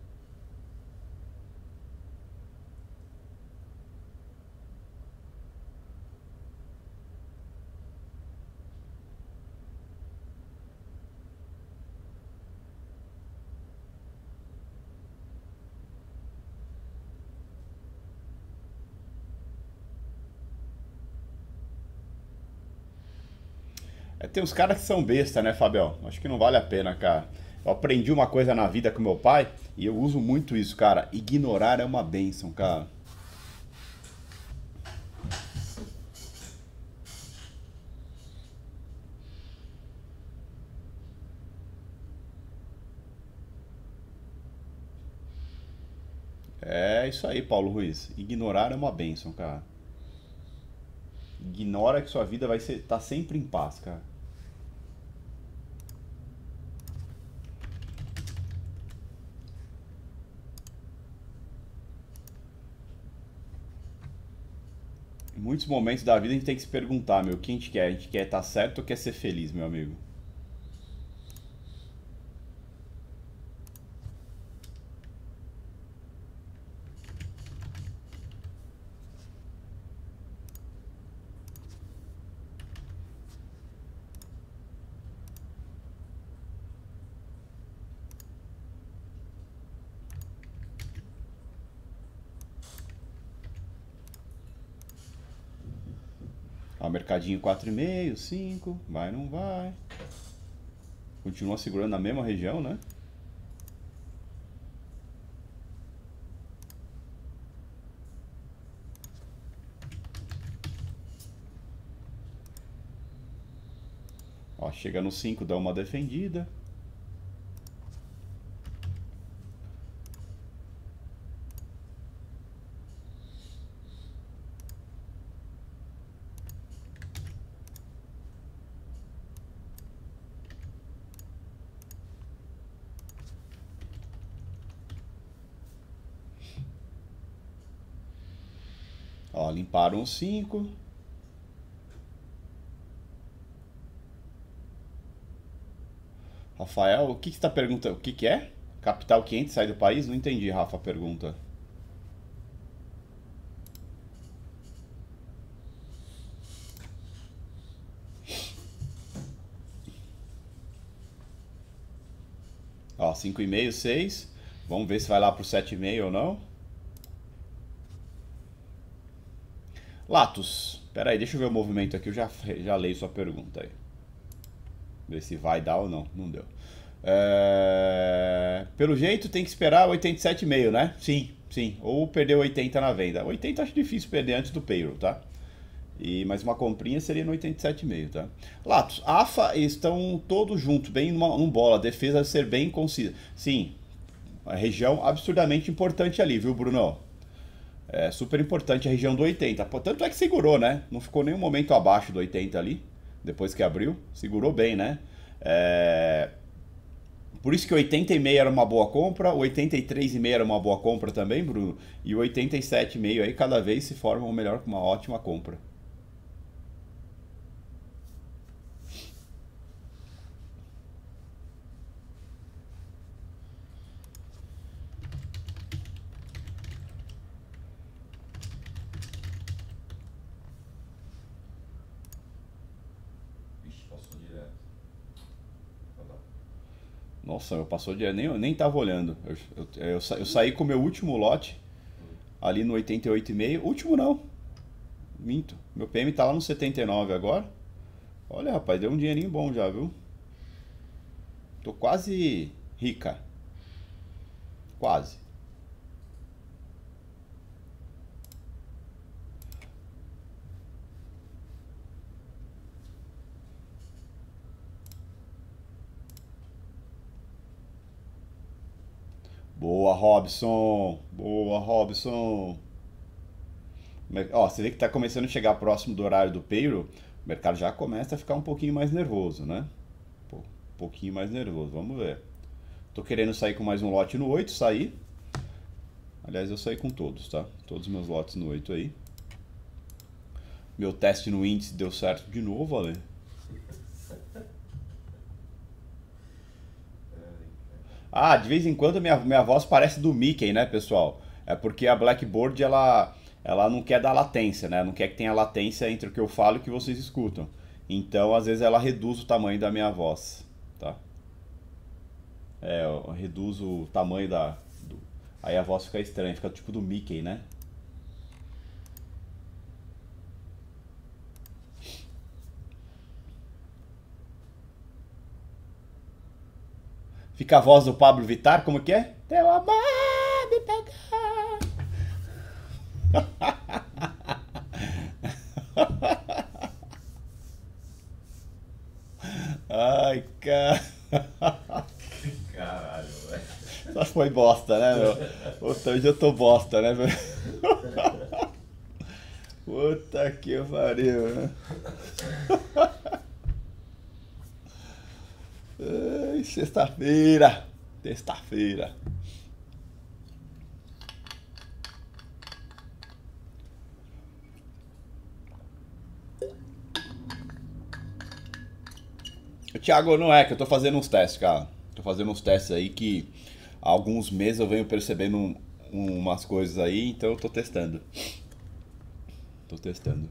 É, tem uns caras que são besta, né, Fabião? Acho que não vale a pena, cara. Eu aprendi uma coisa na vida com meu pai e eu uso muito isso, cara. Ignorar é uma bênção, cara. É isso aí, Paulo Ruiz. Ignorar é uma bênção, cara. Ignora que sua vida vai ser, tá sempre em paz, cara. Em muitos momentos da vida a gente tem que se perguntar, meu, o que a gente quer? A gente quer estar certo ou quer ser feliz, meu amigo? Ó, mercadinho quatro vírgula cinco, cinco, vai, não vai. Continua segurando na mesma região, né? Ó, chega no cinco, dá uma defendida. Ó, limparam os cinco. Rafael, o que que você tá perguntando? O que que é? Capital quente sai do país? Não entendi, Rafa, a pergunta. Ó, cinco vírgula cinco, seis. Vamos ver se vai lá pro sete vírgula cinco ou não. Latos. Pera aí, deixa eu ver o movimento aqui, eu já, já leio sua pergunta aí. Ver se vai dar ou não. Não deu. É... Pelo jeito tem que esperar oitenta e sete vírgula cinco, né? Sim, sim. Ou perder oitenta na venda. oitenta acho difícil perder antes do payroll, tá? E, mas uma comprinha seria no oitenta e sete vírgula cinco, tá? Latos, A F A estão todos juntos, bem numa, num bola. A defesa deve ser bem concisa. Sim, a região absurdamente importante ali, viu, Bruno? É super importante a região do oitenta. Tanto é que segurou, né? Não ficou nenhum momento abaixo do oitenta ali, depois que abriu. Segurou bem, né? É... Por isso que oitenta e meio era uma boa compra, oitenta e três e meio era uma boa compra também, Bruno. E o oitenta e sete e meio aí cada vez se forma melhor com uma ótima compra. Nossa, eu passou de... Nem, nem tava olhando. Eu, eu, eu, sa, eu saí com o meu último lote, ali no oitenta e oito e meio. Último não. Minto. Meu P M tá lá no setenta e nove agora. Olha, rapaz, deu um dinheirinho bom já, viu? Tô quase rica. Quase. Boa, Robson. Boa, Robson. Ó, você vê que tá começando a chegar próximo do horário do payroll, o mercado já começa a ficar um pouquinho mais nervoso, né? Um pouquinho mais nervoso, vamos ver. Tô querendo sair com mais um lote no oito, sair. Aliás, eu saí com todos, tá? Todos os meus lotes no oito aí. Meu teste no índice deu certo de novo, Ale. Ah, de vez em quando minha, minha voz parece do Mickey, né, pessoal? É porque a Blackboard, ela, ela não quer dar latência, né? Não quer que tenha latência entre o que eu falo e o que vocês escutam. Então, às vezes, ela reduz o tamanho da minha voz, tá? É, eu reduzo o tamanho da... Do... Aí a voz fica estranha, fica tipo do Mickey, né? Fica a voz do Pablo Vittar, como que é? Teu amor me pegar. Ai, cara. Caralho, velho. Só foi bosta, né, meu? Puta, hoje eu tô bosta, né, velho? Puta que pariu, né? Ai, sexta-feira. Sexta-feira. Thiago, não é que eu tô fazendo uns testes, cara. Tô fazendo uns testes aí que há alguns meses eu venho percebendo um, um, umas coisas aí, então eu tô testando. Tô testando.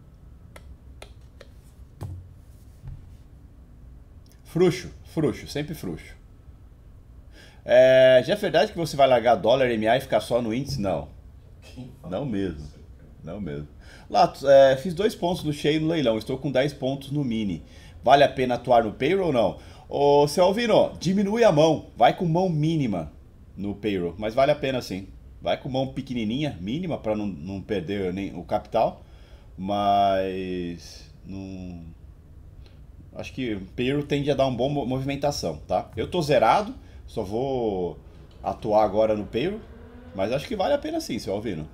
Fruxo, fruxo, sempre fruxo. É, já é verdade que você vai largar dólar M A e ficar só no índice? Não. Não mesmo. Não mesmo. Latos, é, fiz dois pontos no cheio no leilão, estou com dez pontos no mini. Vale a pena atuar no payroll ou não? Ô, seu Alvino, diminui a mão, vai com mão mínima no payroll, mas vale a pena sim. Vai com mão pequenininha, mínima, para não, não perder nem o capital, mas não... Acho que o payroll tende a dar uma boa movimentação, tá? Eu tô zerado, só vou atuar agora no payroll, mas acho que vale a pena sim, seu Alvino.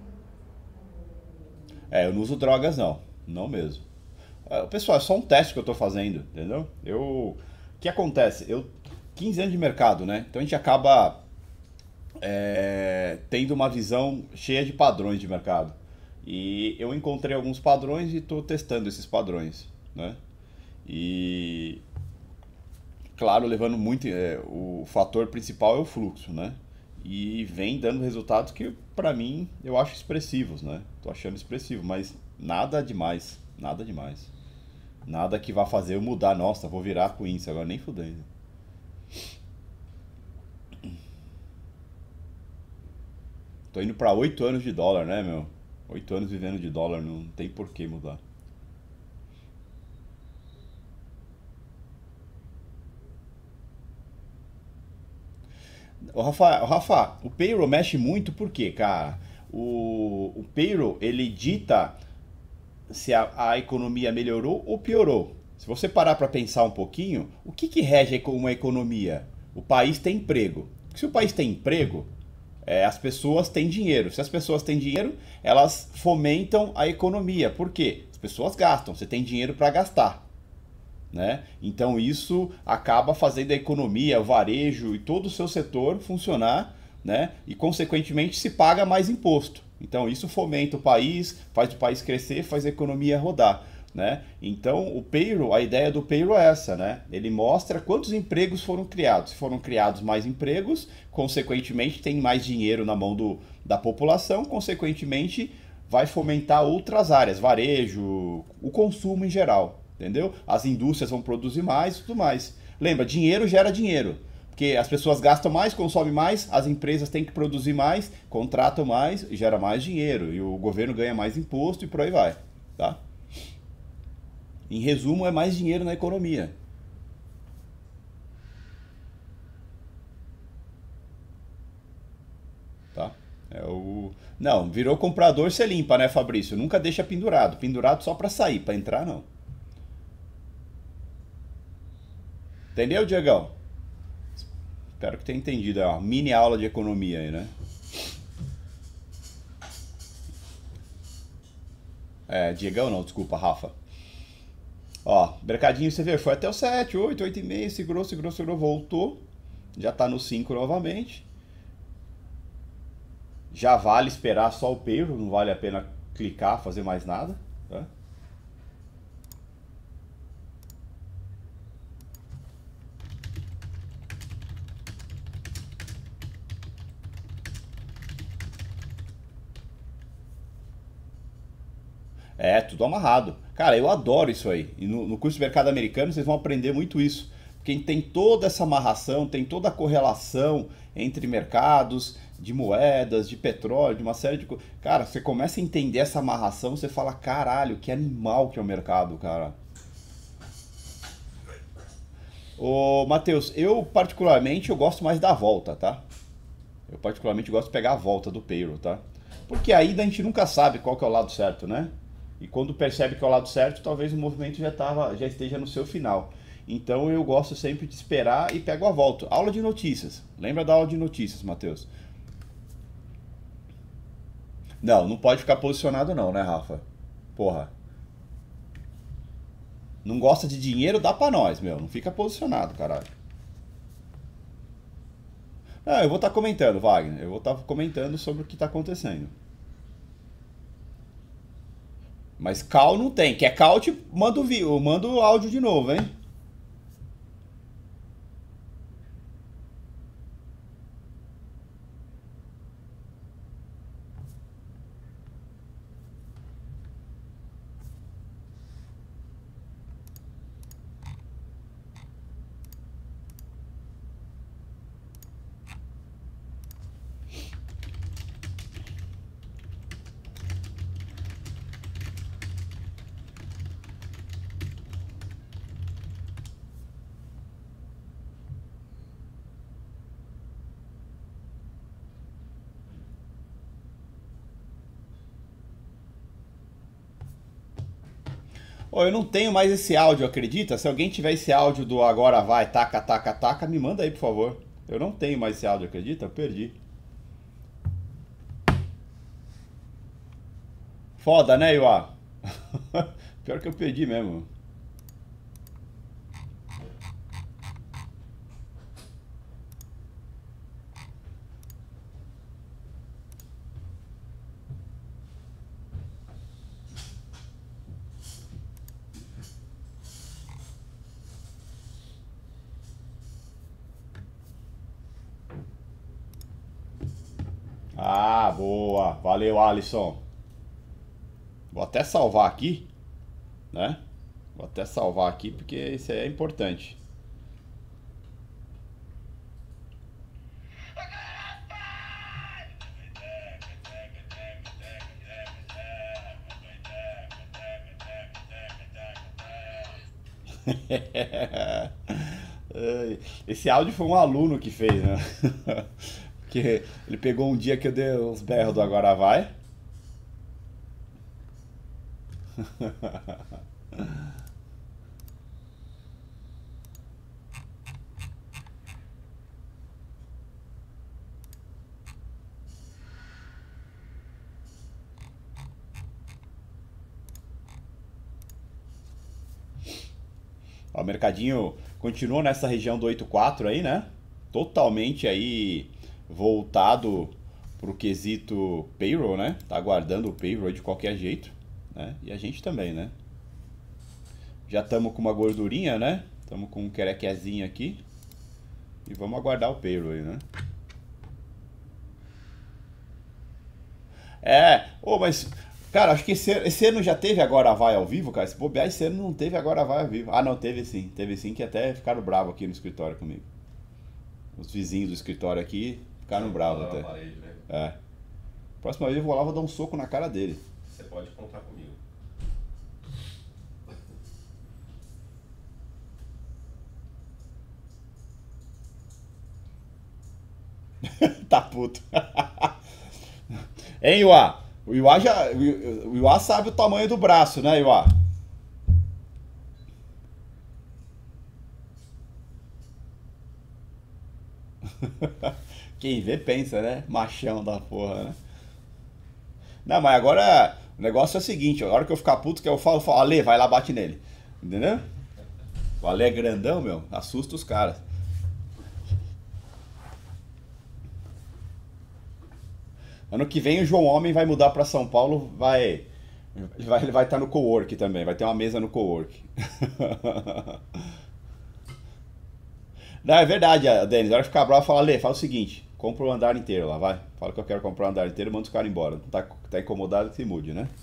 É, eu não uso drogas não, não mesmo. Pessoal, é só um teste que eu tô fazendo, entendeu? Eu... O que acontece? Eu... quinze anos de mercado, né? Então a gente acaba é, tendo uma visão cheia de padrões de mercado. E eu encontrei alguns padrões e tô testando esses padrões, né? E... Claro, levando muito... É, o fator principal é o fluxo, né? E vem dando resultados que, pra mim, eu acho expressivos, né? Tô achando expressivo, mas nada demais, nada demais. Nada que vá fazer eu mudar. Nossa, vou virar com isso agora, nem fudendo. Tô indo pra oito anos de dólar, né, meu? Oito anos vivendo de dólar, não tem por que mudar. O Rafa, o Rafa, o payroll mexe muito porque, cara, o, o payroll ele dita se a, a economia melhorou ou piorou. Se você parar para pensar um pouquinho, o que, que rege uma economia? O país tem emprego. Se o país tem emprego, é, as pessoas têm dinheiro. Se as pessoas têm dinheiro, elas fomentam a economia. Por quê? As pessoas gastam, você tem dinheiro para gastar. Né? Então isso acaba fazendo a economia, o varejo e todo o seu setor funcionar, né? E consequentemente se paga mais imposto. Então isso fomenta o país, faz o país crescer, faz a economia rodar. Né? Então o payroll, a ideia do payroll é essa, né? Ele mostra quantos empregos foram criados. Se foram criados mais empregos, consequentemente tem mais dinheiro na mão do, da população, consequentemente vai fomentar outras áreas, varejo, o consumo em geral. Entendeu? As indústrias vão produzir mais e tudo mais. Lembra, dinheiro gera dinheiro. Porque as pessoas gastam mais, consomem mais, as empresas têm que produzir mais, contratam mais, gera mais dinheiro. E o governo ganha mais imposto e por aí vai. Tá? Em resumo, é mais dinheiro na economia. Tá? É o... Não, virou comprador, você limpa, né, Fabrício? Nunca deixa pendurado. Pendurado só para sair, para entrar não. Entendeu, Diegão? Espero que tenha entendido. É uma mini aula de economia aí, né? É, Diegão não, desculpa, Rafa. Ó, mercadinho, você vê, foi até o sete, oito, oito e meio, segurou, segurou, segurou, voltou. Já tá no cinco novamente. Já vale esperar só o payroll, não vale a pena clicar, fazer mais nada, tá? É, tudo amarrado. Cara, eu adoro isso aí. E no, no curso de mercado americano vocês vão aprender muito isso. Porque tem toda essa amarração, tem toda a correlação entre mercados, de moedas, de petróleo, de uma série de coisas. Cara, você começa a entender essa amarração, você fala, caralho, que animal que é o mercado, cara. Ô, Matheus, eu particularmente eu gosto mais da volta, tá? Eu particularmente gosto de pegar a volta do payroll, tá? Porque aí a gente nunca sabe qual que é o lado certo, né? E quando percebe que é o lado certo, talvez o movimento já, tava, já esteja no seu final. Então eu gosto sempre de esperar e pego a volta. Aula de notícias. Lembra da aula de notícias, Matheus? Não, não pode ficar posicionado não, né, Rafa? Porra. Não gosta de dinheiro, dá pra nós, meu. Não fica posicionado, caralho. Não, eu vou estar comentando, Wagner. Eu vou estar comentando sobre o que está acontecendo. Mas call não tem. Quer call, te manda o, vi- manda o áudio de novo, hein? Ô, eu não tenho mais esse áudio, acredita? Se alguém tiver esse áudio do agora vai, taca, taca, taca, me manda aí, por favor. Eu não tenho mais esse áudio, acredita? Eu perdi. Foda, né, Iwa? Pior que eu perdi mesmo. Ah, boa. Valeu, Alisson. Vou até salvar aqui, né? Vou até salvar aqui porque isso aí é importante. Esse áudio foi um aluno que fez, né? Porque ele pegou um dia que eu dei uns berros do Agora Vai. Ó, o mercadinho continua nessa região do oito quatro aí, né? Totalmente aí voltado pro quesito payroll, né? Tá aguardando o payroll de qualquer jeito, né? E a gente também, né? Já estamos com uma gordurinha, né? Estamos com um querequezinho aqui. E vamos aguardar o payroll aí, né? É, oh, mas, cara, acho que esse, esse ano já teve Agora Vai ao vivo, cara. Se bobear, esse ano não teve Agora Vai ao vivo. Ah, não, teve sim. Teve sim, que até ficaram bravos aqui no escritório comigo. Os vizinhos do escritório aqui ficaram bravos até. Parede, né? É. Próxima vez eu vou lá, vou dar um soco na cara dele. Você pode contar comigo. Tá puto. Hein, Iuá? O Iuá já. O Iuá sabe o tamanho do braço, né, Iuá? Quem vê pensa, né? Machão da porra, né? Não, mas agora o negócio é o seguinte: a hora que eu ficar puto, que eu falo, eu falo, Ale, vai lá, bate nele. Entendeu? O Ale é grandão, meu, assusta os caras. Ano que vem o João Homem vai mudar pra São Paulo, vai. Ele vai, ele vai estar no cowork também, vai ter uma mesa no cowork. Não, é verdade, Denis. Na hora que ficar bravo, fala, Lê, fala o seguinte: compra o andar inteiro lá, vai. Fala que eu quero comprar o andar inteiro e manda os caras embora. Não tá, tá incomodado que se mude, né?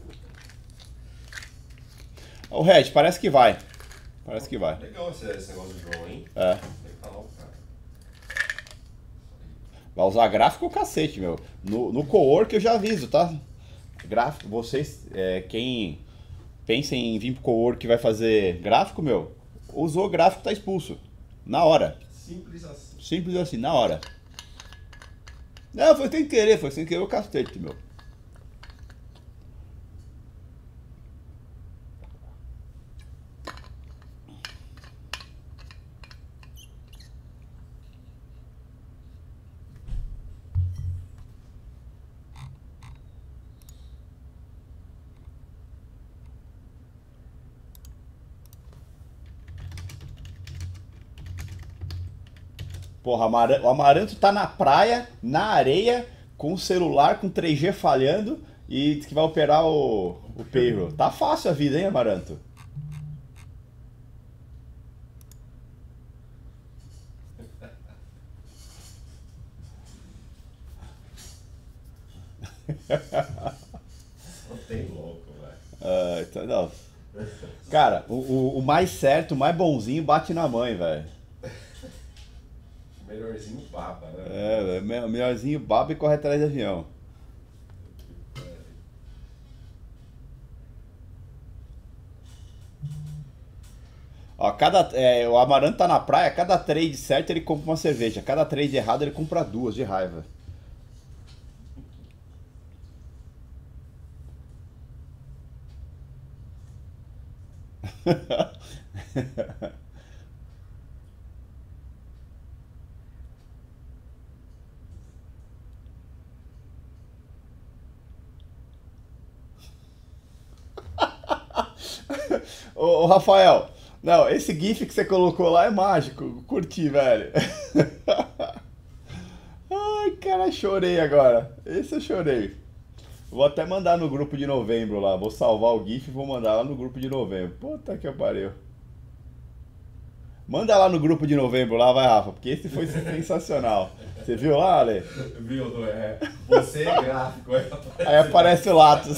O Red, parece que vai. Parece que vai. Legal esse, esse negócio do João, hein? É. Tem que falar o cara. Vai usar gráfico o cacete, meu. No, no cowork eu já aviso, tá? Gráfico, vocês, é, quem pensa em vir pro cowork que vai fazer gráfico, meu, usou gráfico, tá expulso. Na hora. Simples assim. Simples assim, na hora. Não, foi sem querer, foi sem querer o cacete, meu. Porra, Amar- o Amaranto tá na praia, na areia, com o celular com três G falhando e diz que vai operar o, o payroll. Tá fácil a vida, hein, Amaranto? Não tem louco, velho. Ah, então, não. Cara, o, o, o mais certo, o mais bonzinho bate na mãe, velho. Melhorzinho baba, né? É, velho, me- melhorzinho baba e corre atrás de avião. Ó, cada, é, o Amaranto tá na praia, cada trade certo ele compra uma cerveja, cada trade errado ele compra duas de raiva. Ô, ô, Rafael, não, esse GIF que você colocou lá é mágico, curti, velho. Ai, cara, chorei agora. Esse eu chorei. Vou até mandar no grupo de novembro lá. Vou salvar o GIF e vou mandar lá no grupo de novembro. Puta que pariu. Manda lá no grupo de novembro lá, vai, Rafa, porque esse foi sensacional. Você viu lá, Ale? Viu, não é? Você é gráfico, aí aparece, Aí aparece o Latos.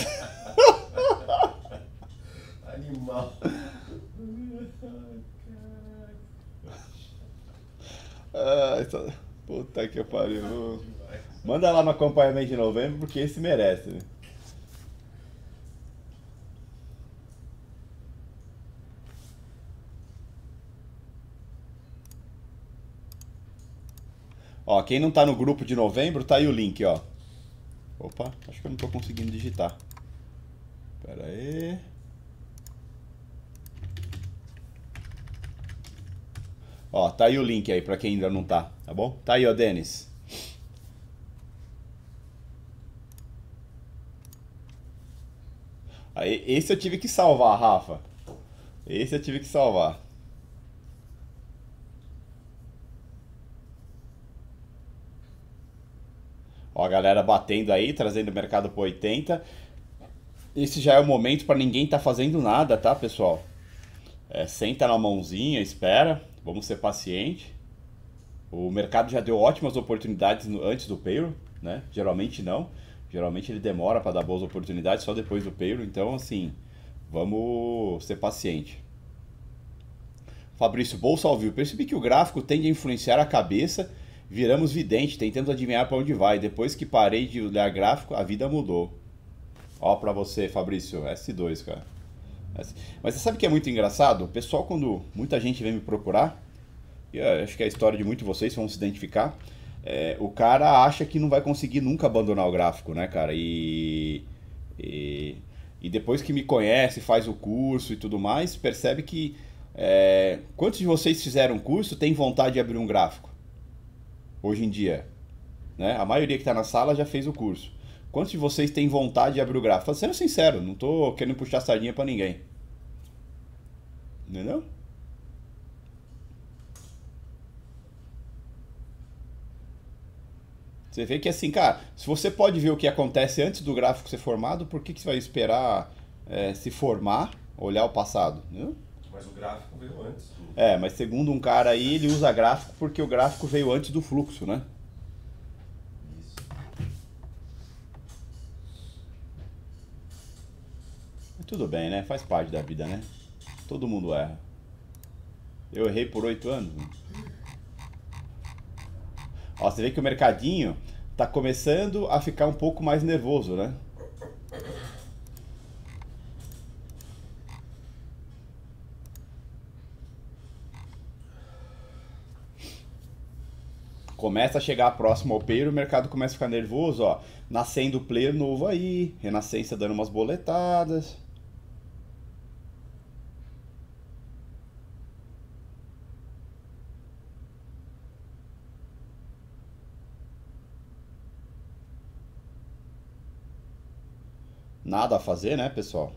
animal. Ai, só- Puta que pariu. Manda lá no acompanhamento de novembro, porque esse merece, né? Ó, quem não tá no grupo de novembro, tá aí o link, ó. Opa, acho que eu não tô conseguindo digitar. Pera aí. Ó, tá aí o link aí pra quem ainda não tá, tá bom? Tá aí, ó, Denis. Aí, esse eu tive que salvar, Rafa. Esse eu tive que salvar. Ó, a galera batendo aí, trazendo o mercado para oitenta. Esse já é o momento para ninguém tá fazendo nada, tá, pessoal? É, senta na mãozinha, espera. Vamos ser pacientes. O mercado já deu ótimas oportunidades no, antes do payroll, né? Geralmente não. Geralmente ele demora para dar boas oportunidades só depois do payroll. Então, assim, vamos ser pacientes. Fabrício, bolsa ao vivo. Percebi que o gráfico tende a influenciar a cabeça. Viramos vidente, tentando adivinhar para onde vai. Depois que parei de olhar gráfico, a vida mudou. Ó, para você, Fabrício, S dois, cara. Mas você sabe o que é muito engraçado? O pessoal, quando muita gente vem me procurar, e eu acho que é a história de muitos de vocês vão se identificar, é, o cara acha que não vai conseguir nunca abandonar o gráfico, né, cara? E, e, e depois que me conhece, faz o curso e tudo mais, percebe que é, quantos de vocês fizeram curso tem vontade de abrir um gráfico? Hoje em dia, né? A maioria que está na sala já fez o curso. Quantos de vocês têm vontade de abrir o gráfico? Sendo sincero, não tô querendo puxar sardinha para ninguém. Entendeu? Você vê que assim, cara, se você pode ver o que acontece antes do gráfico ser formado, por que, que você vai esperar é, se formar, olhar o passado? Entendeu? Mas o gráfico veio antes do... É, mas segundo um cara aí, ele usa gráfico porque o gráfico veio antes do fluxo, né? Isso. Tudo bem, né? Faz parte da vida, né? Todo mundo erra. Eu errei por oito anos. Ó, você vê que o mercadinho tá começando a ficar um pouco mais nervoso, né? Começa a chegar próximo ao payroll, o mercado começa a ficar nervoso, ó. Nascendo player novo aí, Renascença dando umas boletadas. Nada a fazer, né, pessoal?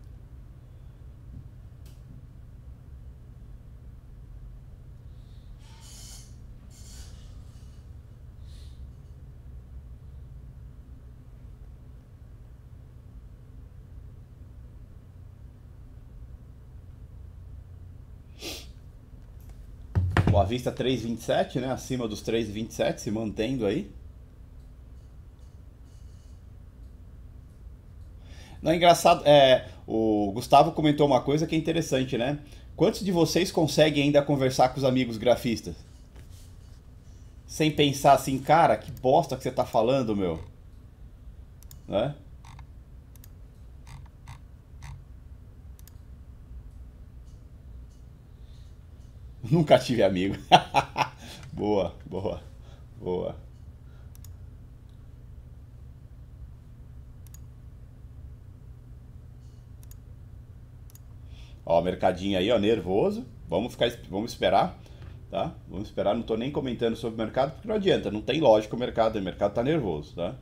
O Avista três vinte e sete, né? Acima dos três vinte e sete, se mantendo aí. Não, é engraçado, é, o Gustavo comentou uma coisa que é interessante, né? Quantos de vocês conseguem ainda conversar com os amigos grafistas? Sem pensar assim, cara, que bosta que você tá falando, meu. Né? Nunca tive amigo. Boa, boa, boa. Ó, mercadinho aí, ó, nervoso. Vamos ficar, vamos esperar, tá? Vamos esperar, não tô nem comentando sobre o mercado, porque não adianta, não tem lógica o mercado, o mercado tá nervoso, tá?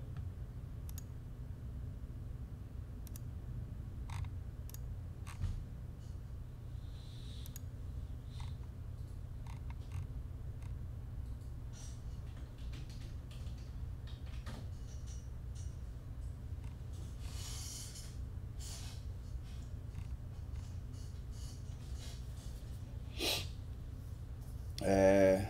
É...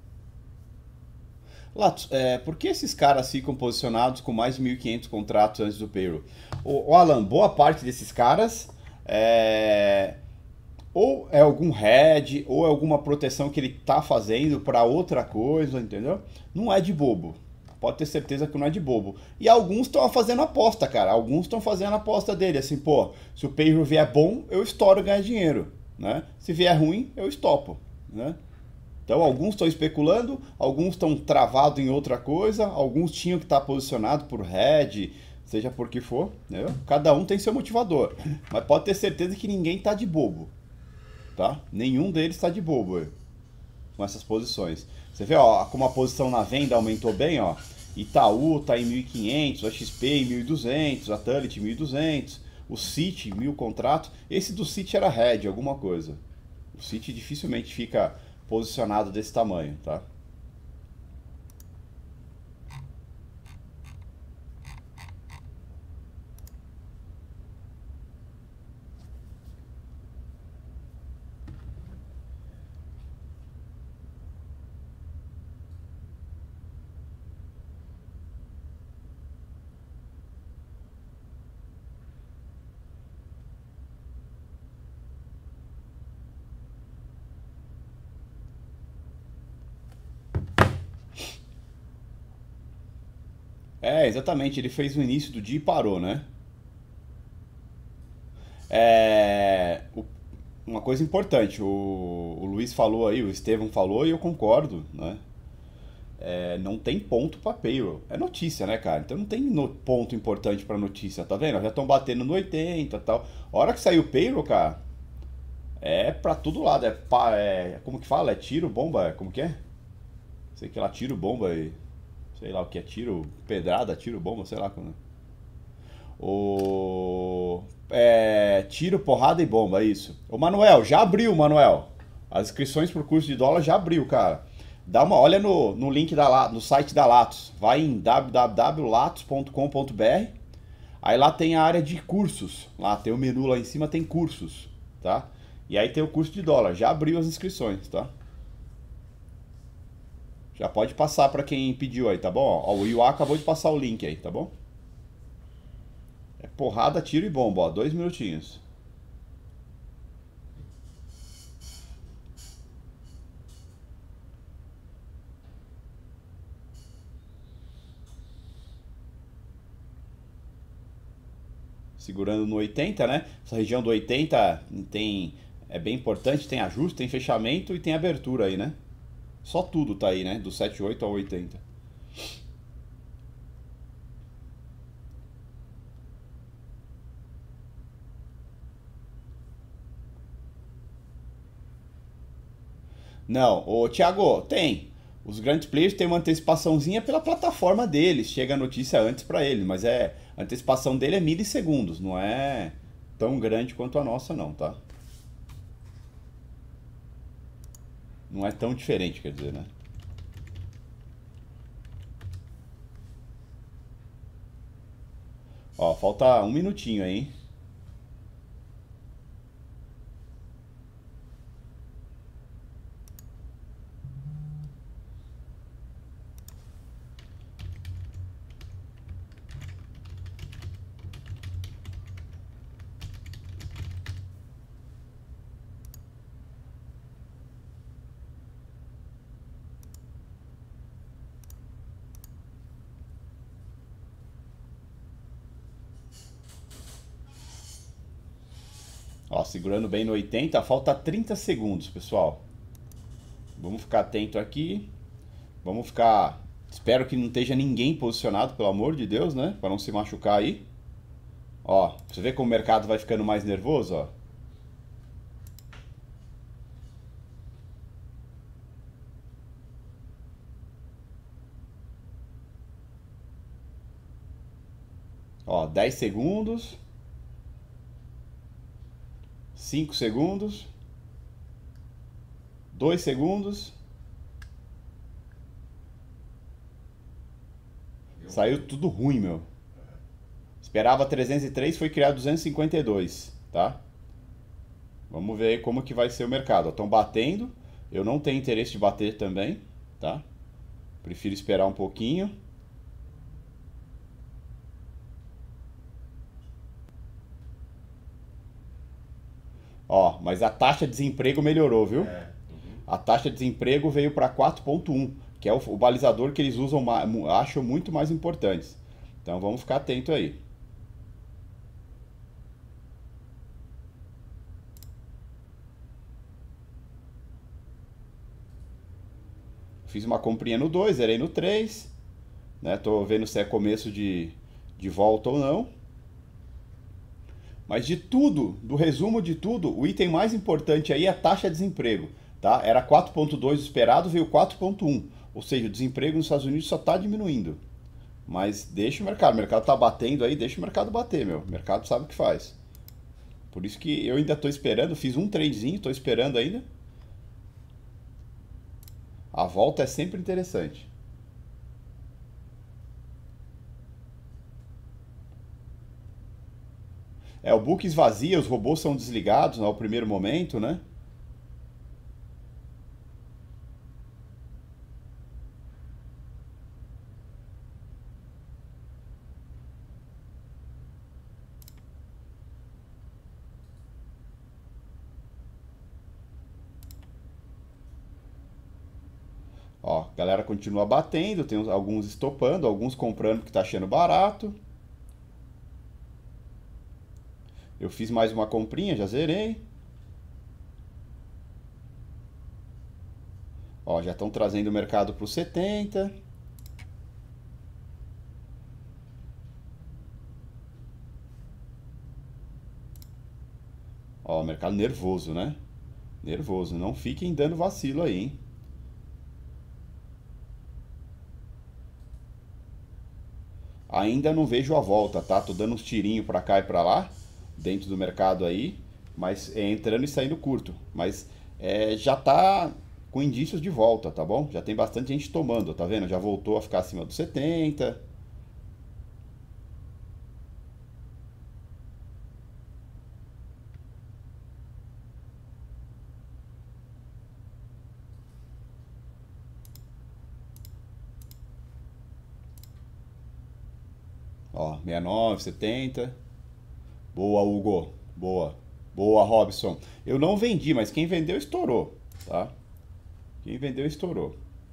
Latos, é, por que esses caras ficam posicionados com mais de mil e quinhentos contratos antes do payroll? O, o Alan, boa parte desses caras é... ou é algum hedge, ou é alguma proteção que ele tá fazendo para outra coisa, entendeu? Não é de bobo. Pode ter certeza que não é de bobo. E alguns estão fazendo aposta, cara. Alguns estão fazendo aposta dele. Assim, pô, se o payroll vier bom, eu estouro ganhar dinheiro, né? Se vier ruim, eu estopo, né? Então alguns estão especulando, alguns estão travados em outra coisa, alguns tinham que estar posicionado por hedge, seja por que for, entendeu? Cada um tem seu motivador, mas pode ter certeza que ninguém está de bobo, tá? Nenhum deles está de bobo aí, com essas posições. Você vê, ó, como a posição na venda aumentou bem, ó. Itaú está em mil e quinhentos, a X P em mil e duzentos, a Tullett em mil e duzentos, o Citi mil contratos. Esse do Citi era hedge, alguma coisa. O Citi dificilmente fica posicionado desse tamanho, tá? É, exatamente, ele fez o início do dia e parou, né? É, o- uma coisa importante, o, o Luiz falou aí, o Estevão falou e eu concordo, né? É, não tem ponto para payroll. É notícia, né, cara? Então não tem no- ponto importante para notícia, tá vendo? Já estão batendo no oitenta e tal. A hora que sair o payroll, cara, é pra todo lado. É, pa- é- como que fala? É tiro, bomba? É, como que é? Sei que lá, tiro, bomba e... Sei lá o que é tiro, pedrada, tiro, bomba, sei lá como. O... É, tiro, porrada e bomba, é isso. O Manuel, já abriu, Manuel. As inscrições pro curso de dólar já abriu, cara. Dá uma olha no, no link da La- no site da Latos. Vai em w w w ponto latos ponto com ponto b r. Aí lá tem a área de cursos. Lá tem o menu lá em cima, tem cursos, tá? E aí tem o curso de dólar. Já abriu as inscrições, tá? Já pode passar para quem pediu aí, tá bom? Ó, o Iuá acabou de passar o link aí, tá bom? É porrada, tiro e bomba, ó. Dois minutinhos. Segurando no oitenta, né? Essa região do oitenta tem, é bem importante, tem ajuste, tem fechamento e tem abertura aí, né? Só tudo tá aí, né? Do setenta e oito ao oitenta. Não, ô Thiago, tem. Os grandes players têm uma antecipaçãozinha pela plataforma deles. Chega a notícia antes para eles, mas é a antecipação dele é milissegundos, não é tão grande quanto a nossa não, tá? Não é tão diferente, quer dizer, né? Ó, falta um minutinho aí, hein? Ó, segurando bem no oitenta, falta trinta segundos, pessoal. Vamos ficar atento aqui. Vamos ficar... Espero que não esteja ninguém posicionado, pelo amor de Deus, né? Para não se machucar aí. Ó, você vê como o mercado vai ficando mais nervoso, ó. Ó, dez segundos. cinco segundos. dois segundos. Saiu tudo ruim, meu. Esperava trezentos e três, foi criado duzentos e cinquenta e dois, tá? Vamos ver aí como que vai ser o mercado. Estão batendo. Eu não tenho interesse de bater também, tá? Prefiro esperar um pouquinho. Ó, mas a taxa de desemprego melhorou, viu? É. Uhum. A taxa de desemprego veio para quatro ponto um, que é o, o balizador que eles usam, ma- mu- acham muito mais importantes. Então vamos ficar atento aí. fiz uma comprinha no dois, zerei no três, né? Tô vendo se é começo de, de volta ou não. Mas de tudo, do resumo de tudo, o item mais importante aí é a taxa de desemprego, tá? Era quatro ponto dois esperado, veio quatro ponto um. Ou seja, o desemprego nos Estados Unidos só está diminuindo. Mas deixa o mercado, o mercado tá batendo aí, deixa o mercado bater, meu. O mercado sabe o que faz. Por isso que eu ainda tô esperando, fiz um tradezinho, tô esperando ainda. A volta é sempre interessante. É, o book esvazia, os robôs são desligados no primeiro momento, né? Ó, a galera continua batendo, tem alguns estopando, alguns comprando porque tá achando barato. Eu fiz mais uma comprinha, já zerei. Ó, já estão trazendo o mercado para os setenta. Ó, mercado nervoso, né? Nervoso. Não fiquem dando vacilo aí, hein? Ainda não vejo a volta, tá? Tô dando uns tirinhos pra cá e pra lá, dentro do mercado aí, mas é entrando e saindo curto. Mas é, já tá com indícios de volta, tá bom? Já tem bastante gente tomando, tá vendo? Já voltou a ficar acima dos setenta. Ó, sessenta e nove, setenta. Boa, Hugo. Boa. Boa, Robson. Eu não vendi, mas quem vendeu estourou, tá? Quem vendeu estourou.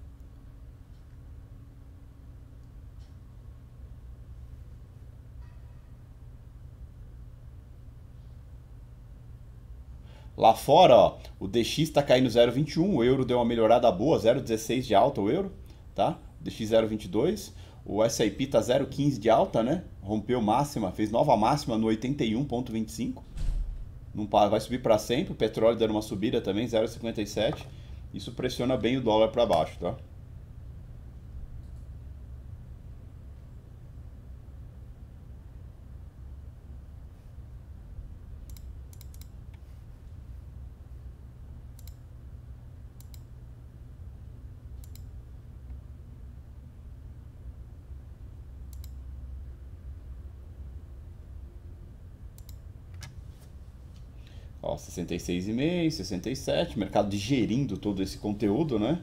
Lá fora, ó, o D X está caindo zero vírgula vinte e um, o euro deu uma melhorada boa, zero vírgula dezesseis de alta o euro, tá? D X zero vírgula vinte e dois, o S e P tá zero vírgula quinze de alta, né? Rompeu máxima, fez nova máxima no oitenta e um vírgula vinte e cinco. Não para, vai subir para sempre, o petróleo dando uma subida também, zero vírgula cinquenta e sete. Isso pressiona bem o dólar para baixo, tá? Ó, sessenta e seis vírgula cinco, sessenta e sete, mercado digerindo todo esse conteúdo, né?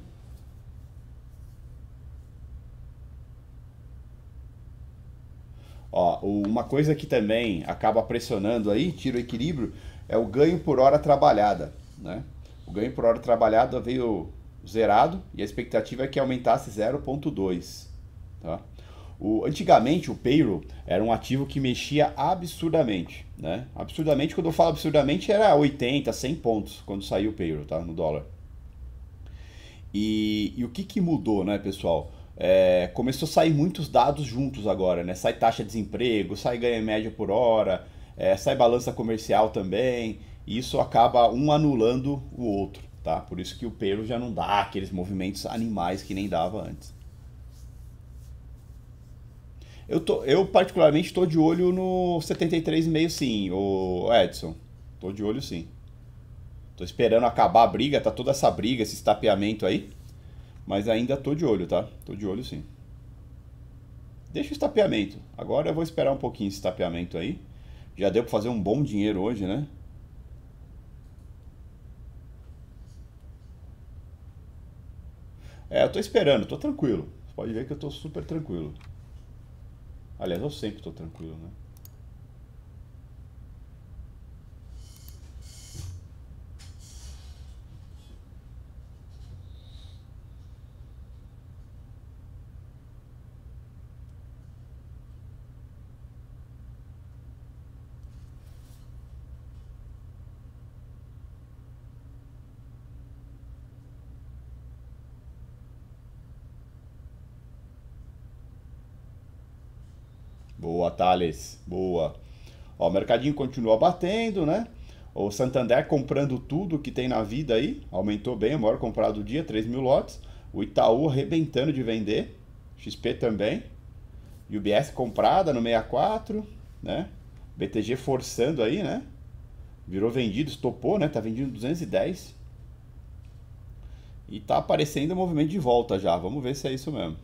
Ó, uma coisa que também acaba pressionando aí, tira o equilíbrio, é o ganho por hora trabalhada, né? O ganho por hora trabalhada veio zerado e a expectativa é que aumentasse zero vírgula dois, tá? O, antigamente o payroll era um ativo que mexia absurdamente, né? Absurdamente, quando eu falo absurdamente, era oitenta, cem pontos quando saiu o payroll, tá? No dólar. E, e o que que mudou, né, pessoal? É, começou a sair muitos dados juntos agora, né? Sai taxa de desemprego, sai ganho média por hora, é, sai balança comercial também, e isso acaba um anulando o outro, tá? Por isso que o payroll já não dá aqueles movimentos animais que nem dava antes. Eu, tô, eu particularmente estou de olho no setenta e três vírgula cinco sim, o Edson. Tô de olho sim. Tô esperando acabar a briga, tá toda essa briga, esse estapeamento aí. Mas ainda tô de olho, tá? Tô de olho sim. Deixa o estapeamento. Agora eu vou esperar um pouquinho esse estapeamento aí. Já deu pra fazer um bom dinheiro hoje, né? É, eu tô esperando, tô tranquilo. Você pode ver que eu tô super tranquilo. Aliás, eu sempre tô tranquilo, né? Boa, Thales. Boa. Ó, o mercadinho continua batendo, né? O Santander comprando tudo que tem na vida aí. Aumentou bem, o maior comprado do dia, três mil lotes. O Itaú arrebentando de vender. X P também. U B S comprada no sessenta e quatro, né? B T G forçando aí, né? Virou vendido, estopou, né? Tá vendendo duzentos e dez. E tá aparecendo um movimento de volta já. Vamos ver se é isso mesmo.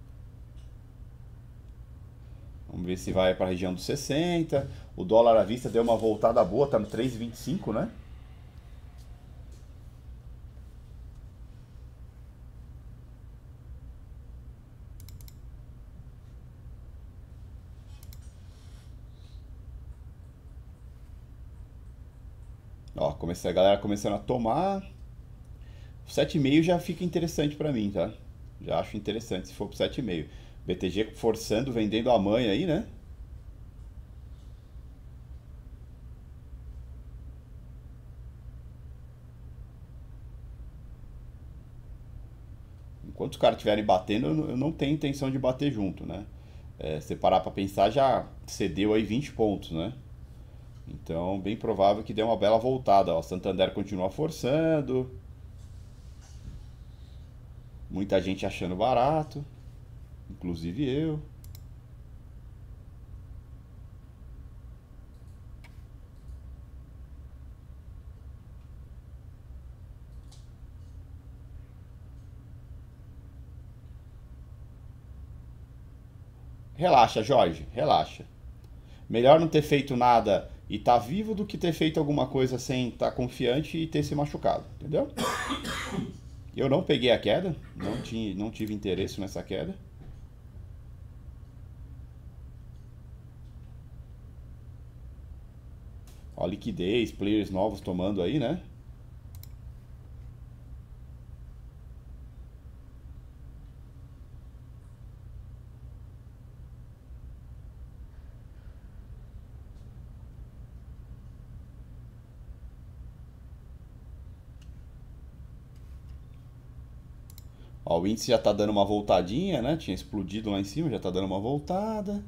Vamos ver se vai para a região dos sessenta. O dólar à vista deu uma voltada boa, tá no três e vinte e cinco, né? Ó, comecei, a galera começando a tomar. sete e meio já fica interessante para mim, tá? Já acho interessante se for pro sete e meio. B T G forçando, vendendo a mãe aí, né? Enquanto os caras estiverem batendo, eu não tenho intenção de bater junto, né? É, se parar para pensar, já cedeu aí vinte pontos, né? Então, bem provável que dê uma bela voltada. O Santander continua forçando. Muita gente achando barato, inclusive eu. Relaxa, Jorge, relaxa. Melhor não ter feito nada e tá vivo do que ter feito alguma coisa sem estar tá confiante e ter se machucado, entendeu? Eu não peguei a queda, não, tinha, não tive interesse nessa queda. Ó, liquidez, players novos tomando aí, né? Ó, o índice já tá dando uma voltadinha, né? Tinha explodido lá em cima, já tá dando uma voltada.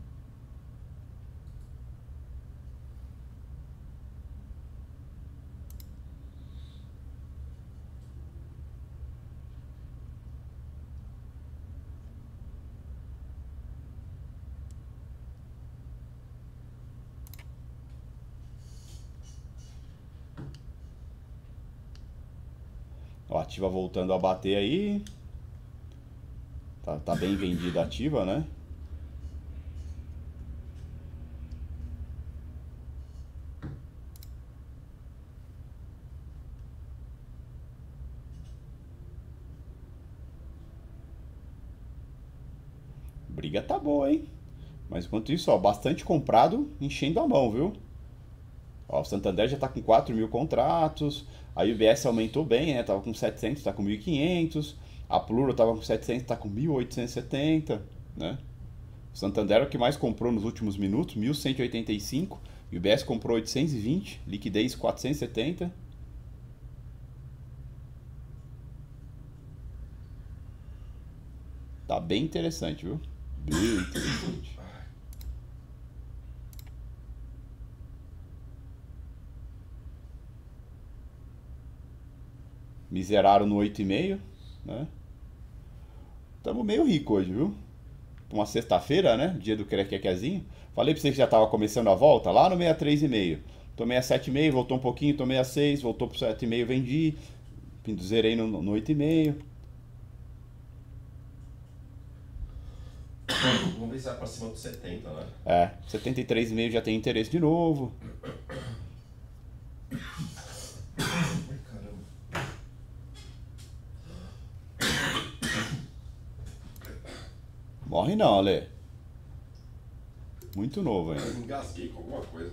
Ó, ativa voltando a bater aí. Tá, tá bem vendida a ativa, né? Briga tá boa, hein? Mas enquanto isso, ó, bastante comprado enchendo a mão, viu? Ó, o Santander já tá com quatro mil contratos. A U B S aumentou bem, né? Tava com setecentos, tá com mil e quinhentos. A Pluro tava com setecentos, tá com mil oitocentos e setenta, né? O Santander é o que mais comprou nos últimos minutos, mil cento e oitenta e cinco. U B S comprou oitocentos e vinte, liquidez quatrocentos e setenta. Tá bem interessante, viu? Bem interessante. Miseraram no oito e meio, né? Tamo meio rico hoje, viu? Uma sexta-feira, né? Dia do crequequezinho. Falei pra você que já tava começando a volta lá no sessenta e três e meio. Tomei a sete e meio, voltou um pouquinho, tomei a seis, voltou pro sete e meio, vendi. Zerei no, no oito e meio. Vamos ver se vai pra cima dos setenta, né? É, setenta e três e meio já tem interesse de novo. Morre não, Ale. Muito novo ainda. Eu engasguei com alguma coisa.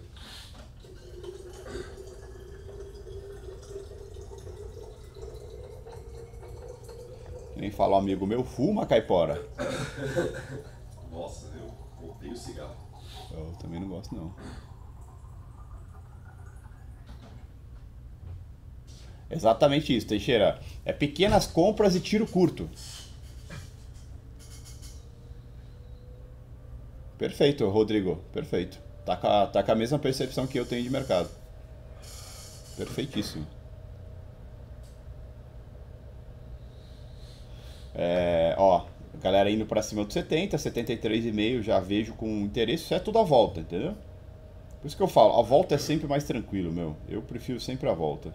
Que nem fala um amigo meu, fuma, caipora. Nossa, eu odeio cigarro. Eu também não gosto, não. Exatamente isso, Teixeira. É pequenas compras e tiro curto. Perfeito, Rodrigo. Perfeito. Tá com, a, tá com a mesma percepção que eu tenho de mercado. Perfeitíssimo. É, ó, galera indo pra cima do setenta, setenta e três vírgula cinco já vejo com interesse. Isso é tudo a volta, entendeu? Por isso que eu falo, a volta é sempre mais tranquilo, meu. Eu prefiro sempre a volta.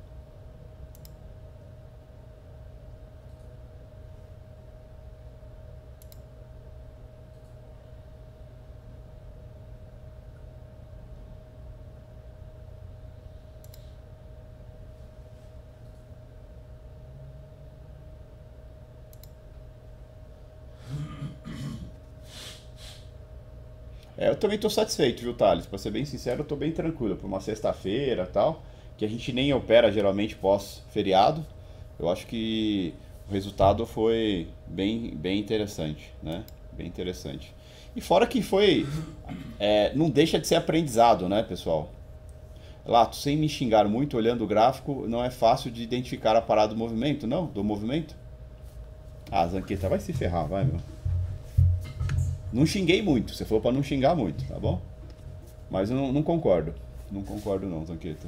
É, eu também estou satisfeito, viu, Thales? Para ser bem sincero, eu estou bem tranquilo. Para uma sexta-feira e tal, que a gente nem opera geralmente pós-feriado. Eu acho que o resultado foi bem, bem interessante, né? Bem interessante. E fora que foi... é, não deixa de ser aprendizado, né, pessoal? Lato, sem me xingar muito, olhando o gráfico, não é fácil de identificar a parada do movimento, não? Do movimento? Ah, Zanqueta, vai se ferrar, vai, meu. Não xinguei muito, você falou pra não xingar muito, tá bom? Mas eu não, não concordo. Não concordo não, Zanqueta.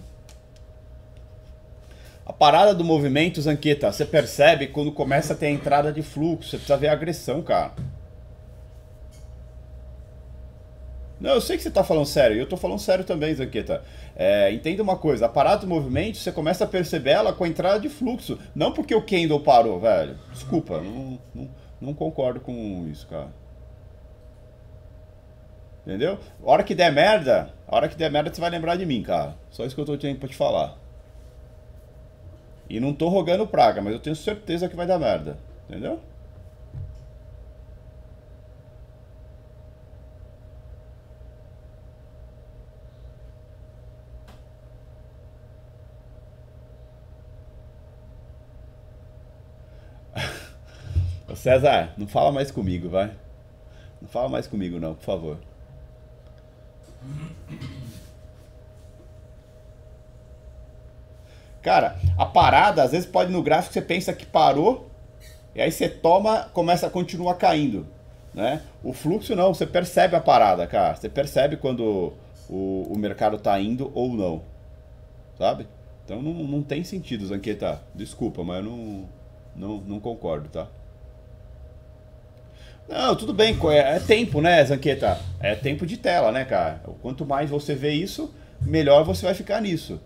A parada do movimento, Zanqueta, você percebe quando começa a ter a entrada de fluxo. Você precisa ver a agressão, cara. Não, eu sei que você tá falando sério, e eu tô falando sério também, Zanqueta. É, entenda uma coisa, a parada do movimento, você começa a perceber ela com a entrada de fluxo. Não porque o candle parou, velho. Desculpa, não, não, não concordo com isso, cara. Entendeu? A hora que der merda, a hora que der merda você vai lembrar de mim, cara. Só isso que eu tô tendo pra te falar. E não tô rogando praga, mas eu tenho certeza que vai dar merda. Entendeu? Ô César, não fala mais comigo, vai. Não fala mais comigo não, por favor. Cara, a parada, às vezes pode no gráfico você pensa que parou, e aí você toma, começa a continuar caindo, né? O fluxo não, você percebe a parada, cara. Você percebe quando o, o mercado tá indo ou não, sabe? Então não, não tem sentido, Zanqueta. Desculpa, mas eu não, não, não concordo, tá? Não, tudo bem, é, é tempo, né, Zanqueta? É tempo de tela, né, cara? Quanto mais você vê isso, melhor você vai ficar nisso.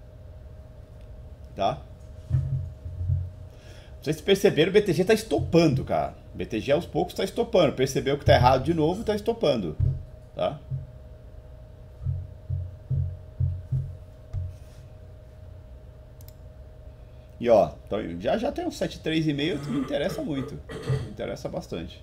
Tá? Vocês perceberam, o B T G tá estopando, cara. O B T G aos poucos tá estopando. Percebeu que tá errado de novo e tá estopando. Tá? E ó, então, já, já tem um sete três vírgula cinco que me interessa muito. Me interessa bastante.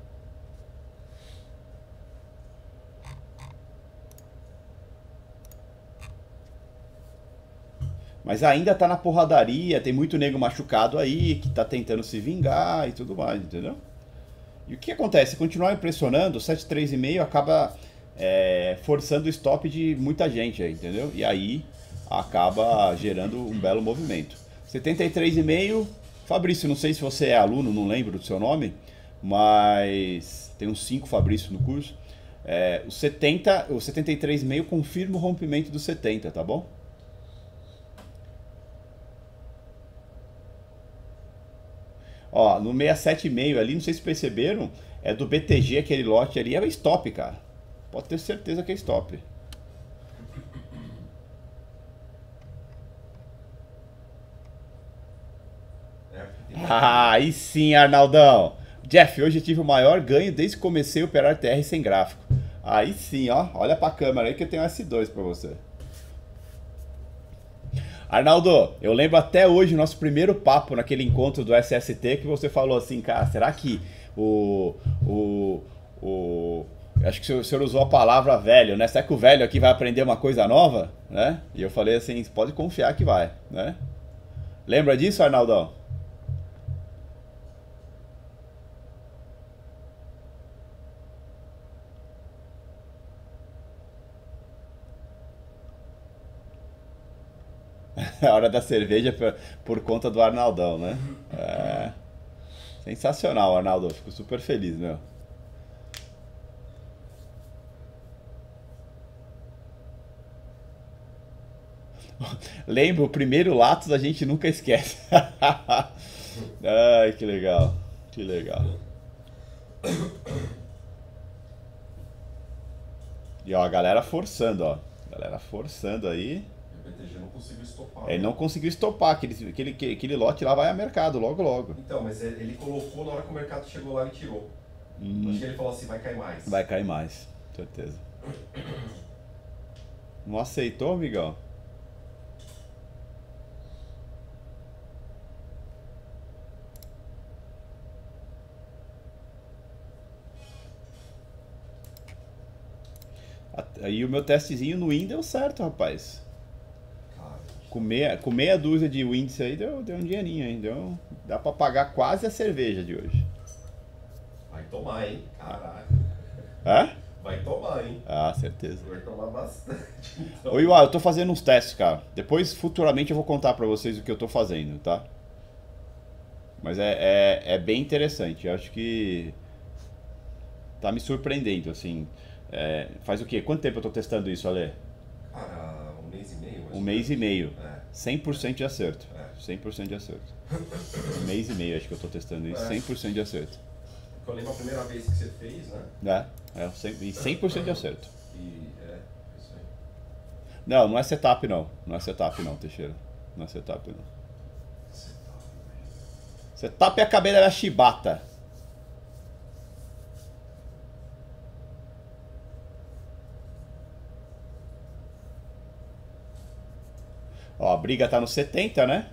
Mas ainda tá na porradaria, tem muito nego machucado aí, que tá tentando se vingar e tudo mais, entendeu? E o que acontece? Se continuar impressionando, o sete três vírgula cinco acaba é, forçando o stop de muita gente aí, entendeu? E aí acaba gerando um belo movimento. setenta e três vírgula cinco, Fabrício, não sei se você é aluno, não lembro do seu nome, mas tem uns cinco Fabrício no curso. É, o, setenta, o setenta e três vírgula cinco confirma o rompimento do setenta, tá bom? Ó, no sessenta e sete vírgula cinco ali, não sei se perceberam, é do B T G, aquele lote ali, é stop, cara. Pode ter certeza que é stop. Ah, aí sim, Arnaldão. Jeff, hoje eu tive o maior ganho desde que comecei a operar T R sem gráfico. Aí sim, ó. Olha pra câmera aí que eu tenho um S dois pra você. Arnaldo, eu lembro até hoje o nosso primeiro papo naquele encontro do S S T que você falou assim, cara, será que o... o, o acho que o senhor usou a palavra velho, né? Será que o velho aqui vai aprender uma coisa nova? Né? E eu falei assim, pode confiar que vai, né? Lembra disso, Arnaldão? A hora da cerveja por, por conta do Arnaldão, né? É, sensacional, Arnaldo. Fico super feliz, meu. Lembra, o primeiro Lattes a gente nunca esquece. Ai, que legal. Que legal. E ó, a galera forçando, ó. A galera forçando aí. O B T G não conseguiu estopar. Ele não conseguiu estopar. Aquele, aquele, aquele lote lá vai a mercado logo, logo. Então, mas ele colocou na hora que o mercado chegou lá e tirou. Hum. Acho que ele falou assim, vai cair mais. Vai cair mais, certeza. Não aceitou, amigão? Aí o meu testezinho no win deu certo, rapaz. Com meia, com meia dúzia de wins aí deu, deu um dinheirinho aí. Deu, dá pra pagar quase a cerveja de hoje. Vai tomar, hein? Caralho. Hã? Vai tomar, hein? Ah, certeza. Vai tomar bastante. Então. Ô, Iwa, eu tô fazendo uns testes, cara. Depois, futuramente, eu vou contar pra vocês o que eu tô fazendo, tá? Mas é, é, é bem interessante. Eu acho que tá me surpreendendo, assim. É, faz o quê? Quanto tempo eu tô testando isso, Ale? Cara, um mês e meio. Um mês e meio. É. cem por cento de acerto. É. cem por cento de acerto. Um mês e meio acho que eu tô testando isso. É. cem por cento de acerto. Eu lembro a primeira vez que você fez, né? É, é cem, cem por cento de acerto. E é, isso aí. Não, não é setup não. Não é setup não, Teixeira. Não é setup não. Setup, setup é a cabeça da chibata. Ó, a briga tá no setenta, né?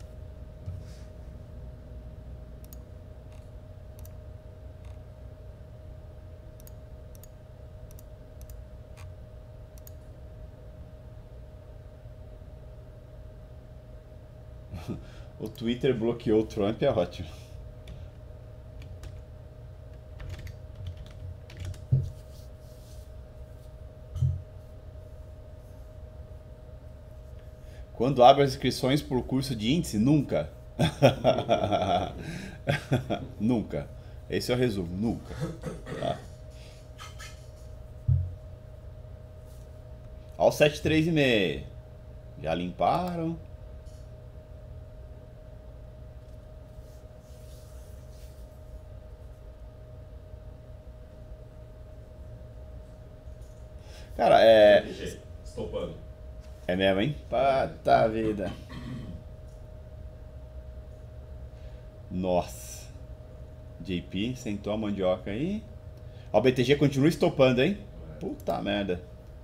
O Twitter bloqueou o Trump, é ótimo. Quando abre as inscrições por curso de índice? Nunca. Nunca. Esse é o resumo. Nunca. Tá. Ó o sete três e meio. Já limparam. Cara, é... Estopando. É mesmo, hein? Pata vida. Nossa. J P sentou a mandioca aí. Ó, o B T G continua estopando, hein? Puta merda.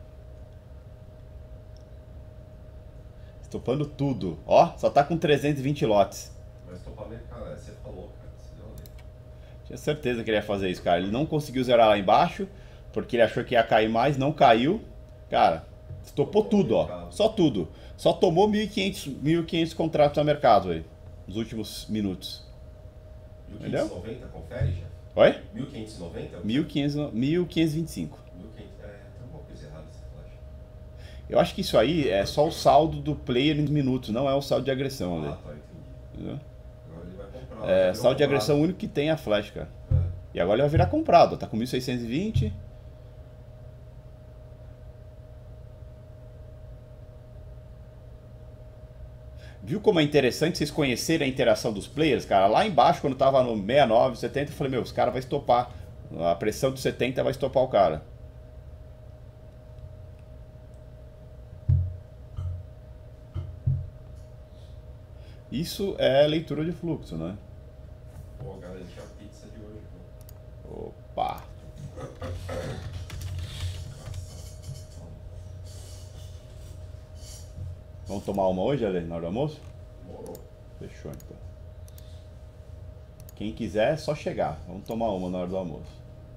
Estopando tudo. Ó, só tá com trezentos e vinte lotes. Vai estopar mercado, você falou, cara. Você deu a Tinha certeza que ele ia fazer isso, cara. Ele não conseguiu zerar lá embaixo, porque ele achou que ia cair mais, não caiu. Cara, estopou tudo, ó. Só tudo. Só tomou mil e quinhentos contratos no mercado aí, nos últimos minutos. mil quinhentos e noventa, confere já? Oi? mil quinhentos e noventa? mil e quinhentos e vinte e cinco. mil e quinhentos, é, tem alguma coisa errada essa flash. Eu acho que isso aí é só o saldo do player em minutos, não é o saldo de agressão, Ah, né? tá, entendi. Entendeu? Agora ele vai comprar. É, já virou saldo de comprado. agressão único que tem a flash, cara. É. E agora ele vai virar comprado, tá com mil seiscentos e vinte. Viu como é interessante vocês conhecerem a interação dos players, cara? Lá embaixo, quando tava no sessenta e nove, setenta, eu falei, meu, os caras vão estopar. A pressão do setenta vai estopar o cara. Isso é leitura de fluxo, né? Pô, galera, deixa a pizza de hoje, pô. Opa! Vamos tomar uma hoje, Ale, na hora do almoço? Morou. Fechou, então. Quem quiser, é só chegar. Vamos tomar uma na hora do almoço.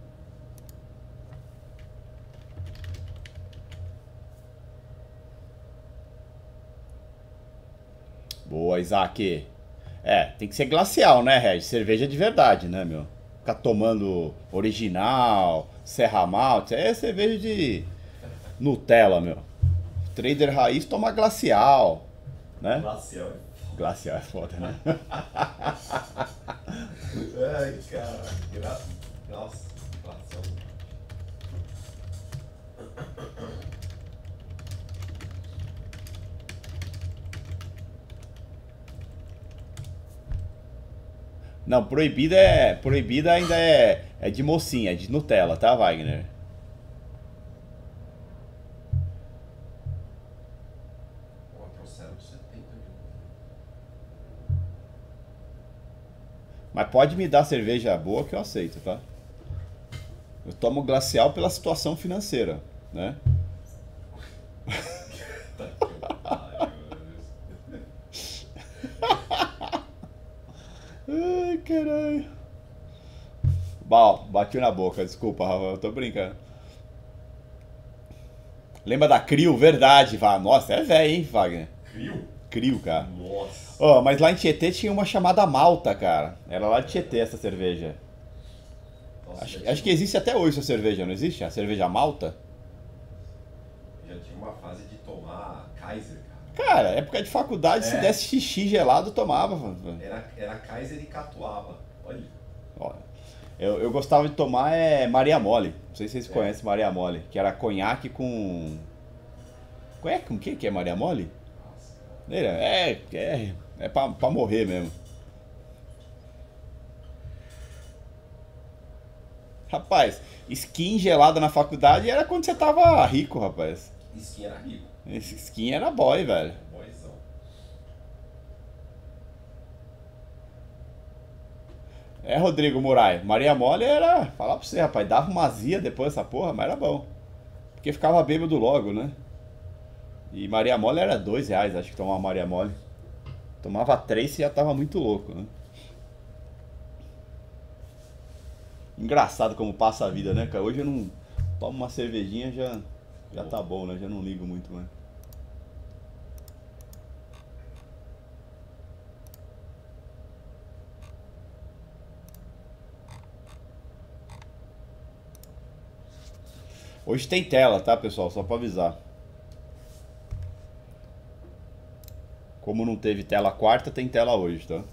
Boa, Isaac. É, tem que ser glacial, né, Regis? Cerveja de verdade, né, meu? Ficar tomando original, Serra Malte, é cerveja de Nutella, meu. Trader raiz toma glacial, né? Glacial. Glacial é foda, né? Ai, cara. Gra... Nossa, glacial. Não, proibida é. Proibida ainda é, é de mocinha, é de Nutella, tá, Wagner? Ó, trouxeram setenta de novo. Mas pode me dar cerveja boa que eu aceito, tá? Eu tomo glacial pela situação financeira, né? Tá que pariu, meu Deus. Ai, caralho. Bom, bati na boca, desculpa, Rafa, eu tô brincando. Lembra da Crio? Verdade, Vá. Nossa, é velho, hein, Wagner? Crio? Crio, cara. Nossa. Oh, mas lá em Tietê tinha uma chamada Malta, cara. Era lá de Tietê essa cerveja. Nossa, Acho, já tinha- acho que existe até hoje essa cerveja, não existe? A cerveja Malta? Já tinha uma fase de tomar Kaiser, cara. Cara, época de faculdade, se É. desse xixi gelado, eu tomava. Mano. Era, era Kaiser e Catuaba. Olha. Ó, Eu, eu gostava de tomar é Maria Mole. Não sei se vocês É. conhecem Maria Mole. Que era conhaque com... Conhaque com o que que é Maria Mole? Nossa, cara. É, é, é pra, pra morrer mesmo. Rapaz, skin gelada na faculdade era quando você tava rico, rapaz. Skin era rico. Esse skin era boy, velho. Boizão. É, Rodrigo Murai. Maria Mole era... Falar pra você, rapaz. Dava uma azia depois dessa porra, mas era bom. Porque ficava bêbado logo, né? E Maria Mole era dois reais, acho que tomava Maria Mole. Tomava três e já tava muito louco, né? Engraçado como passa a vida, né, cara? Hoje eu não tomo uma cervejinha, já, já tá bom, né? Já não ligo muito, né? Hoje tem tela, tá, pessoal? Só pra avisar. Como não teve tela quarta, tem tela hoje, tá?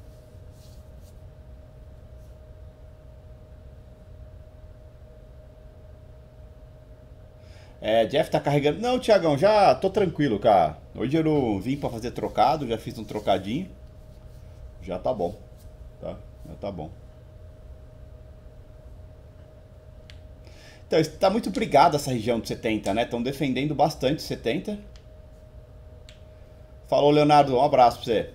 É, Jeff tá carregando. Não, Thiagão, já tô tranquilo, cara. Hoje eu não vim pra fazer trocado, já fiz um trocadinho. Já tá bom, tá? Já tá bom. Então, está muito brigado essa região de setenta, né? Estão defendendo bastante setenta. Falou, Leonardo, um abraço pra você.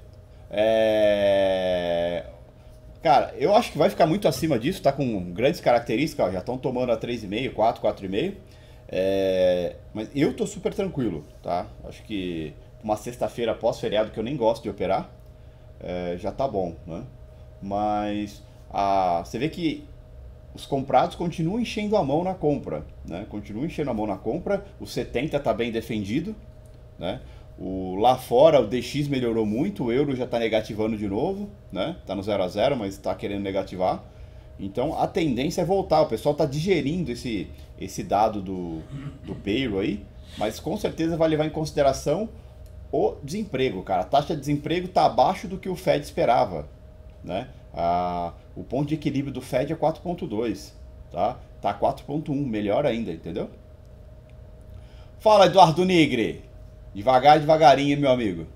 É... Cara, eu acho que vai ficar muito acima disso, tá com grandes características, ó, já estão tomando a três vírgula cinco, quatro, quatro vírgula cinco. É... Mas eu tô super tranquilo, tá? Acho que uma sexta-feira pós-feriado que eu nem gosto de operar, é, já tá bom, né? Mas a... você vê que os comprados continuam enchendo a mão na compra, né? Continuam enchendo a mão na compra, o setenta tá bem defendido, né? O, lá fora o D X melhorou muito, o euro já está negativando de novo, né? Tá no zero a zero, mas está querendo negativar. Então a tendência é voltar, o pessoal está digerindo esse, esse dado do, do payroll aí, mas com certeza vai levar em consideração o desemprego, cara. A taxa de desemprego está abaixo do que o Fed esperava, né? A, o ponto de equilíbrio do Fed é quatro ponto dois, tá? Tá quatro ponto um, melhor ainda, entendeu? Fala, Eduardo Nigri. Devagar, devagarinho, meu amigo.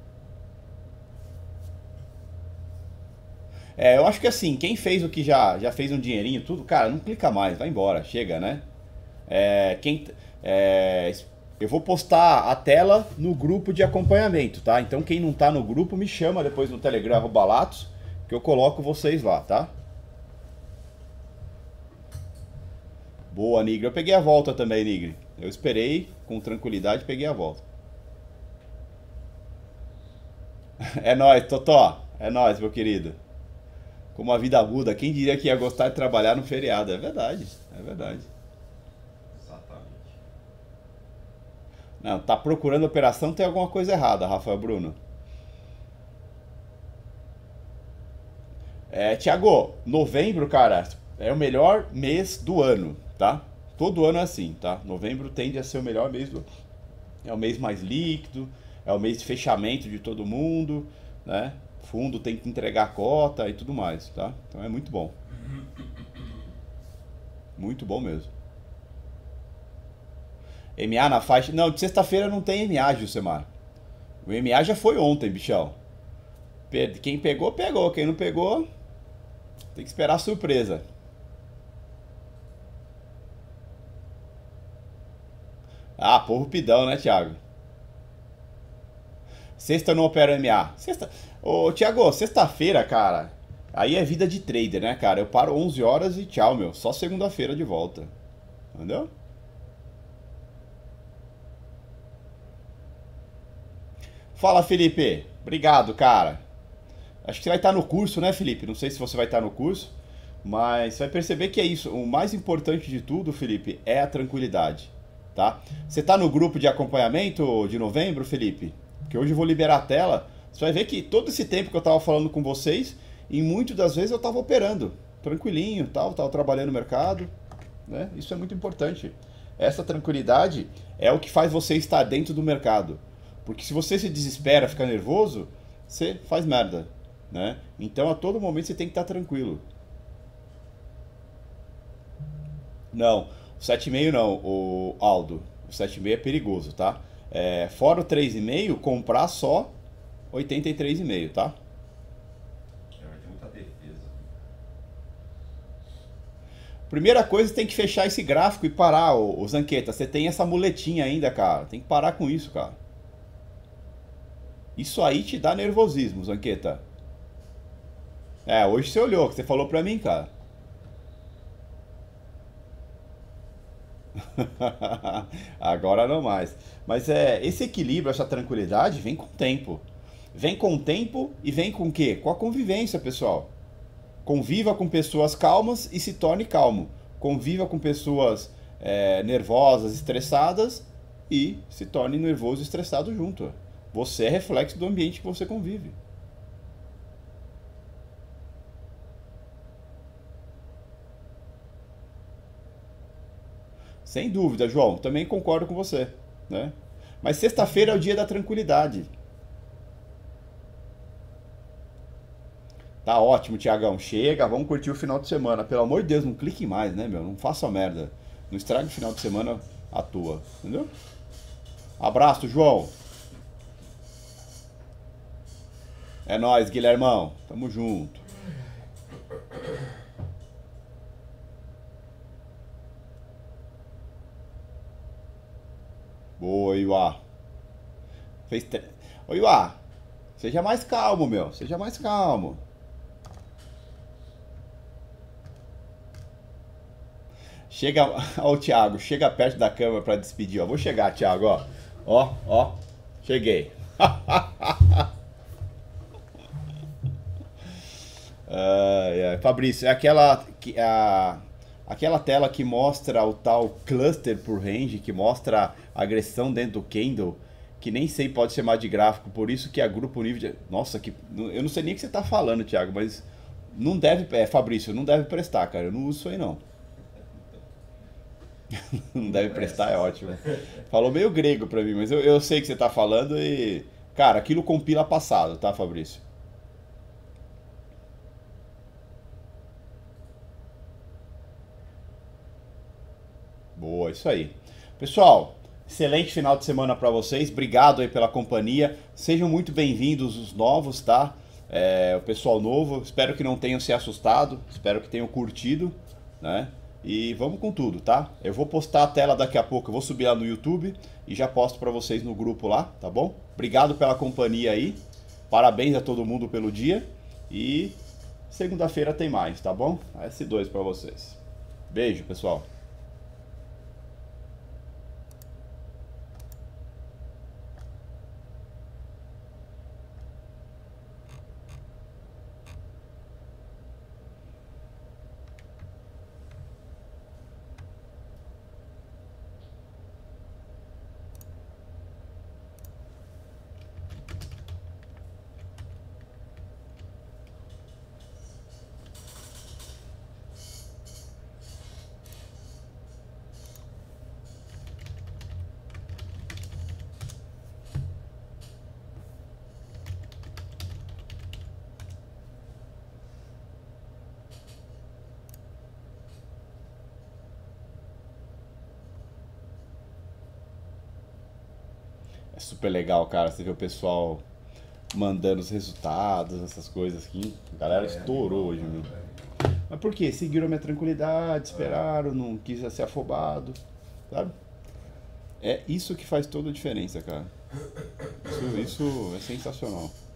É, eu acho que assim, quem fez o que já, já fez um dinheirinho, tudo, cara, não clica mais, vai embora, chega, né? É, quem, é, eu vou postar a tela no grupo de acompanhamento, tá? Então quem não tá no grupo, me chama depois no Telegram, arroba Latos, que eu coloco vocês lá, tá? Boa, Nigre. Eu peguei a volta também, Nigre. Eu esperei com tranquilidade e peguei a volta. É nóis, Totó. É nóis, meu querido. Como a vida muda, quem diria que ia gostar de trabalhar no feriado? É verdade, é verdade. Exatamente. Não, tá procurando operação, tem alguma coisa errada, Rafael Bruno. É, Thiago, novembro, cara, é o melhor mês do ano, tá? Todo ano é assim, tá? Novembro tende a ser o melhor mês do ano. É o mês mais líquido, é o mês de fechamento de todo mundo, né? Fundo tem que entregar cota e tudo mais, tá? Então é muito bom. Muito bom mesmo. M A na faixa... Não, de sexta-feira não tem M A, Gilcemar. O M A já foi ontem, bichão. Quem pegou, pegou. Quem não pegou, Tem que esperar a surpresa. Ah, povo pidão, né, Thiago? Sexta não opera M A. Sexta... Ô, Thiago, sexta-feira, cara, aí é vida de trader, né, cara? Eu paro onze horas e tchau, meu. Só segunda-feira de volta. Entendeu? Fala, Felipe. Obrigado, cara. Acho que você vai estar no curso, né, Felipe? Não sei se você vai estar no curso, mas você vai perceber que é isso. O mais importante de tudo, Felipe, é a tranquilidade, tá? Você está no grupo de acompanhamento de novembro, Felipe? Porque hoje eu vou liberar a tela. Você vai ver que todo esse tempo que eu estava falando com vocês, e muitas das vezes eu estava operando, tranquilinho, tal, estava trabalhando no mercado, né? Isso é muito importante. Essa tranquilidade é o que faz você estar dentro do mercado. Porque se você se desespera, fica nervoso, você faz merda, né? Então a todo momento você tem que estar tranquilo. Não, o sete vírgula cinco não, o Aldo. O sete vírgula cinco é perigoso, tá? É, fora o três vírgula cinco, comprar só oitenta e três vírgula cinco, tá? É, vai ter muita defesa. Primeira coisa, tem que fechar esse gráfico e parar, ô, ô Zanqueta. Você tem essa muletinha ainda, cara. Tem que parar com isso, cara. Isso aí te dá nervosismo, Zanqueta. É, hoje você olhou, que você falou pra mim, cara. Agora não mais. Mas é, esse equilíbrio, essa tranquilidade vem com o tempo. Vem com o tempo e vem com o quê? Com a convivência, pessoal. Conviva com pessoas calmas e se torne calmo. Conviva com pessoas é, nervosas, estressadas e se torne nervoso e estressado junto. Você é reflexo do ambiente que você convive. Sem dúvida, João. Também concordo com você, né? Mas sexta-feira é o dia da tranquilidade. Tá ótimo, Tiagão. Chega, vamos curtir o final de semana. Pelo amor de Deus, não clique mais, né, meu? Não faça merda. Não estrague o final de semana à toa, entendeu? Abraço, João. É nóis, Guilhermão. Tamo junto. Boa, Iuá. Fez tre... Ô, Iuá, seja mais calmo, meu. Seja mais calmo. Chega... Ó o Thiago, chega perto da câmera pra despedir, ó. Vou chegar, Thiago, ó. Ó, ó. Cheguei. Ai, ai. Fabrício, é aquela, que- a, aquela tela que mostra o tal cluster por range, que mostra a agressão dentro do candle, que nem sei pode chamar de gráfico, por isso que agrupa o nível de... Nossa, que, eu não sei nem o que você tá falando, Thiago, mas não deve... É, Fabrício, não deve prestar, cara, eu não uso isso aí não. Não deve prestar, é ótimo. Falou meio grego pra mim, mas eu, eu sei o que você tá falando e... Cara, aquilo compila passado, tá, Fabrício? Boa, isso aí. Pessoal, excelente final de semana para vocês. Obrigado aí pela companhia. Sejam muito bem-vindos os novos, tá? É, o pessoal novo. Espero que não tenham se assustado. Espero que tenham curtido, né? E vamos com tudo, tá? Eu vou postar a tela daqui a pouco. Eu vou subir lá no YouTube e já posto para vocês no grupo lá, tá bom? Obrigado pela companhia aí. Parabéns a todo mundo pelo dia. E segunda-feira tem mais, tá bom? S dois para vocês. Beijo, pessoal. É super legal, cara. Você vê o pessoal mandando os resultados, essas coisas aqui. A galera É, estourou hoje, animal, meu. velho. Mas por quê? Seguiram a minha tranquilidade, esperaram, não quis ser afobado, sabe? É isso que faz toda a diferença, cara. Isso, isso é sensacional.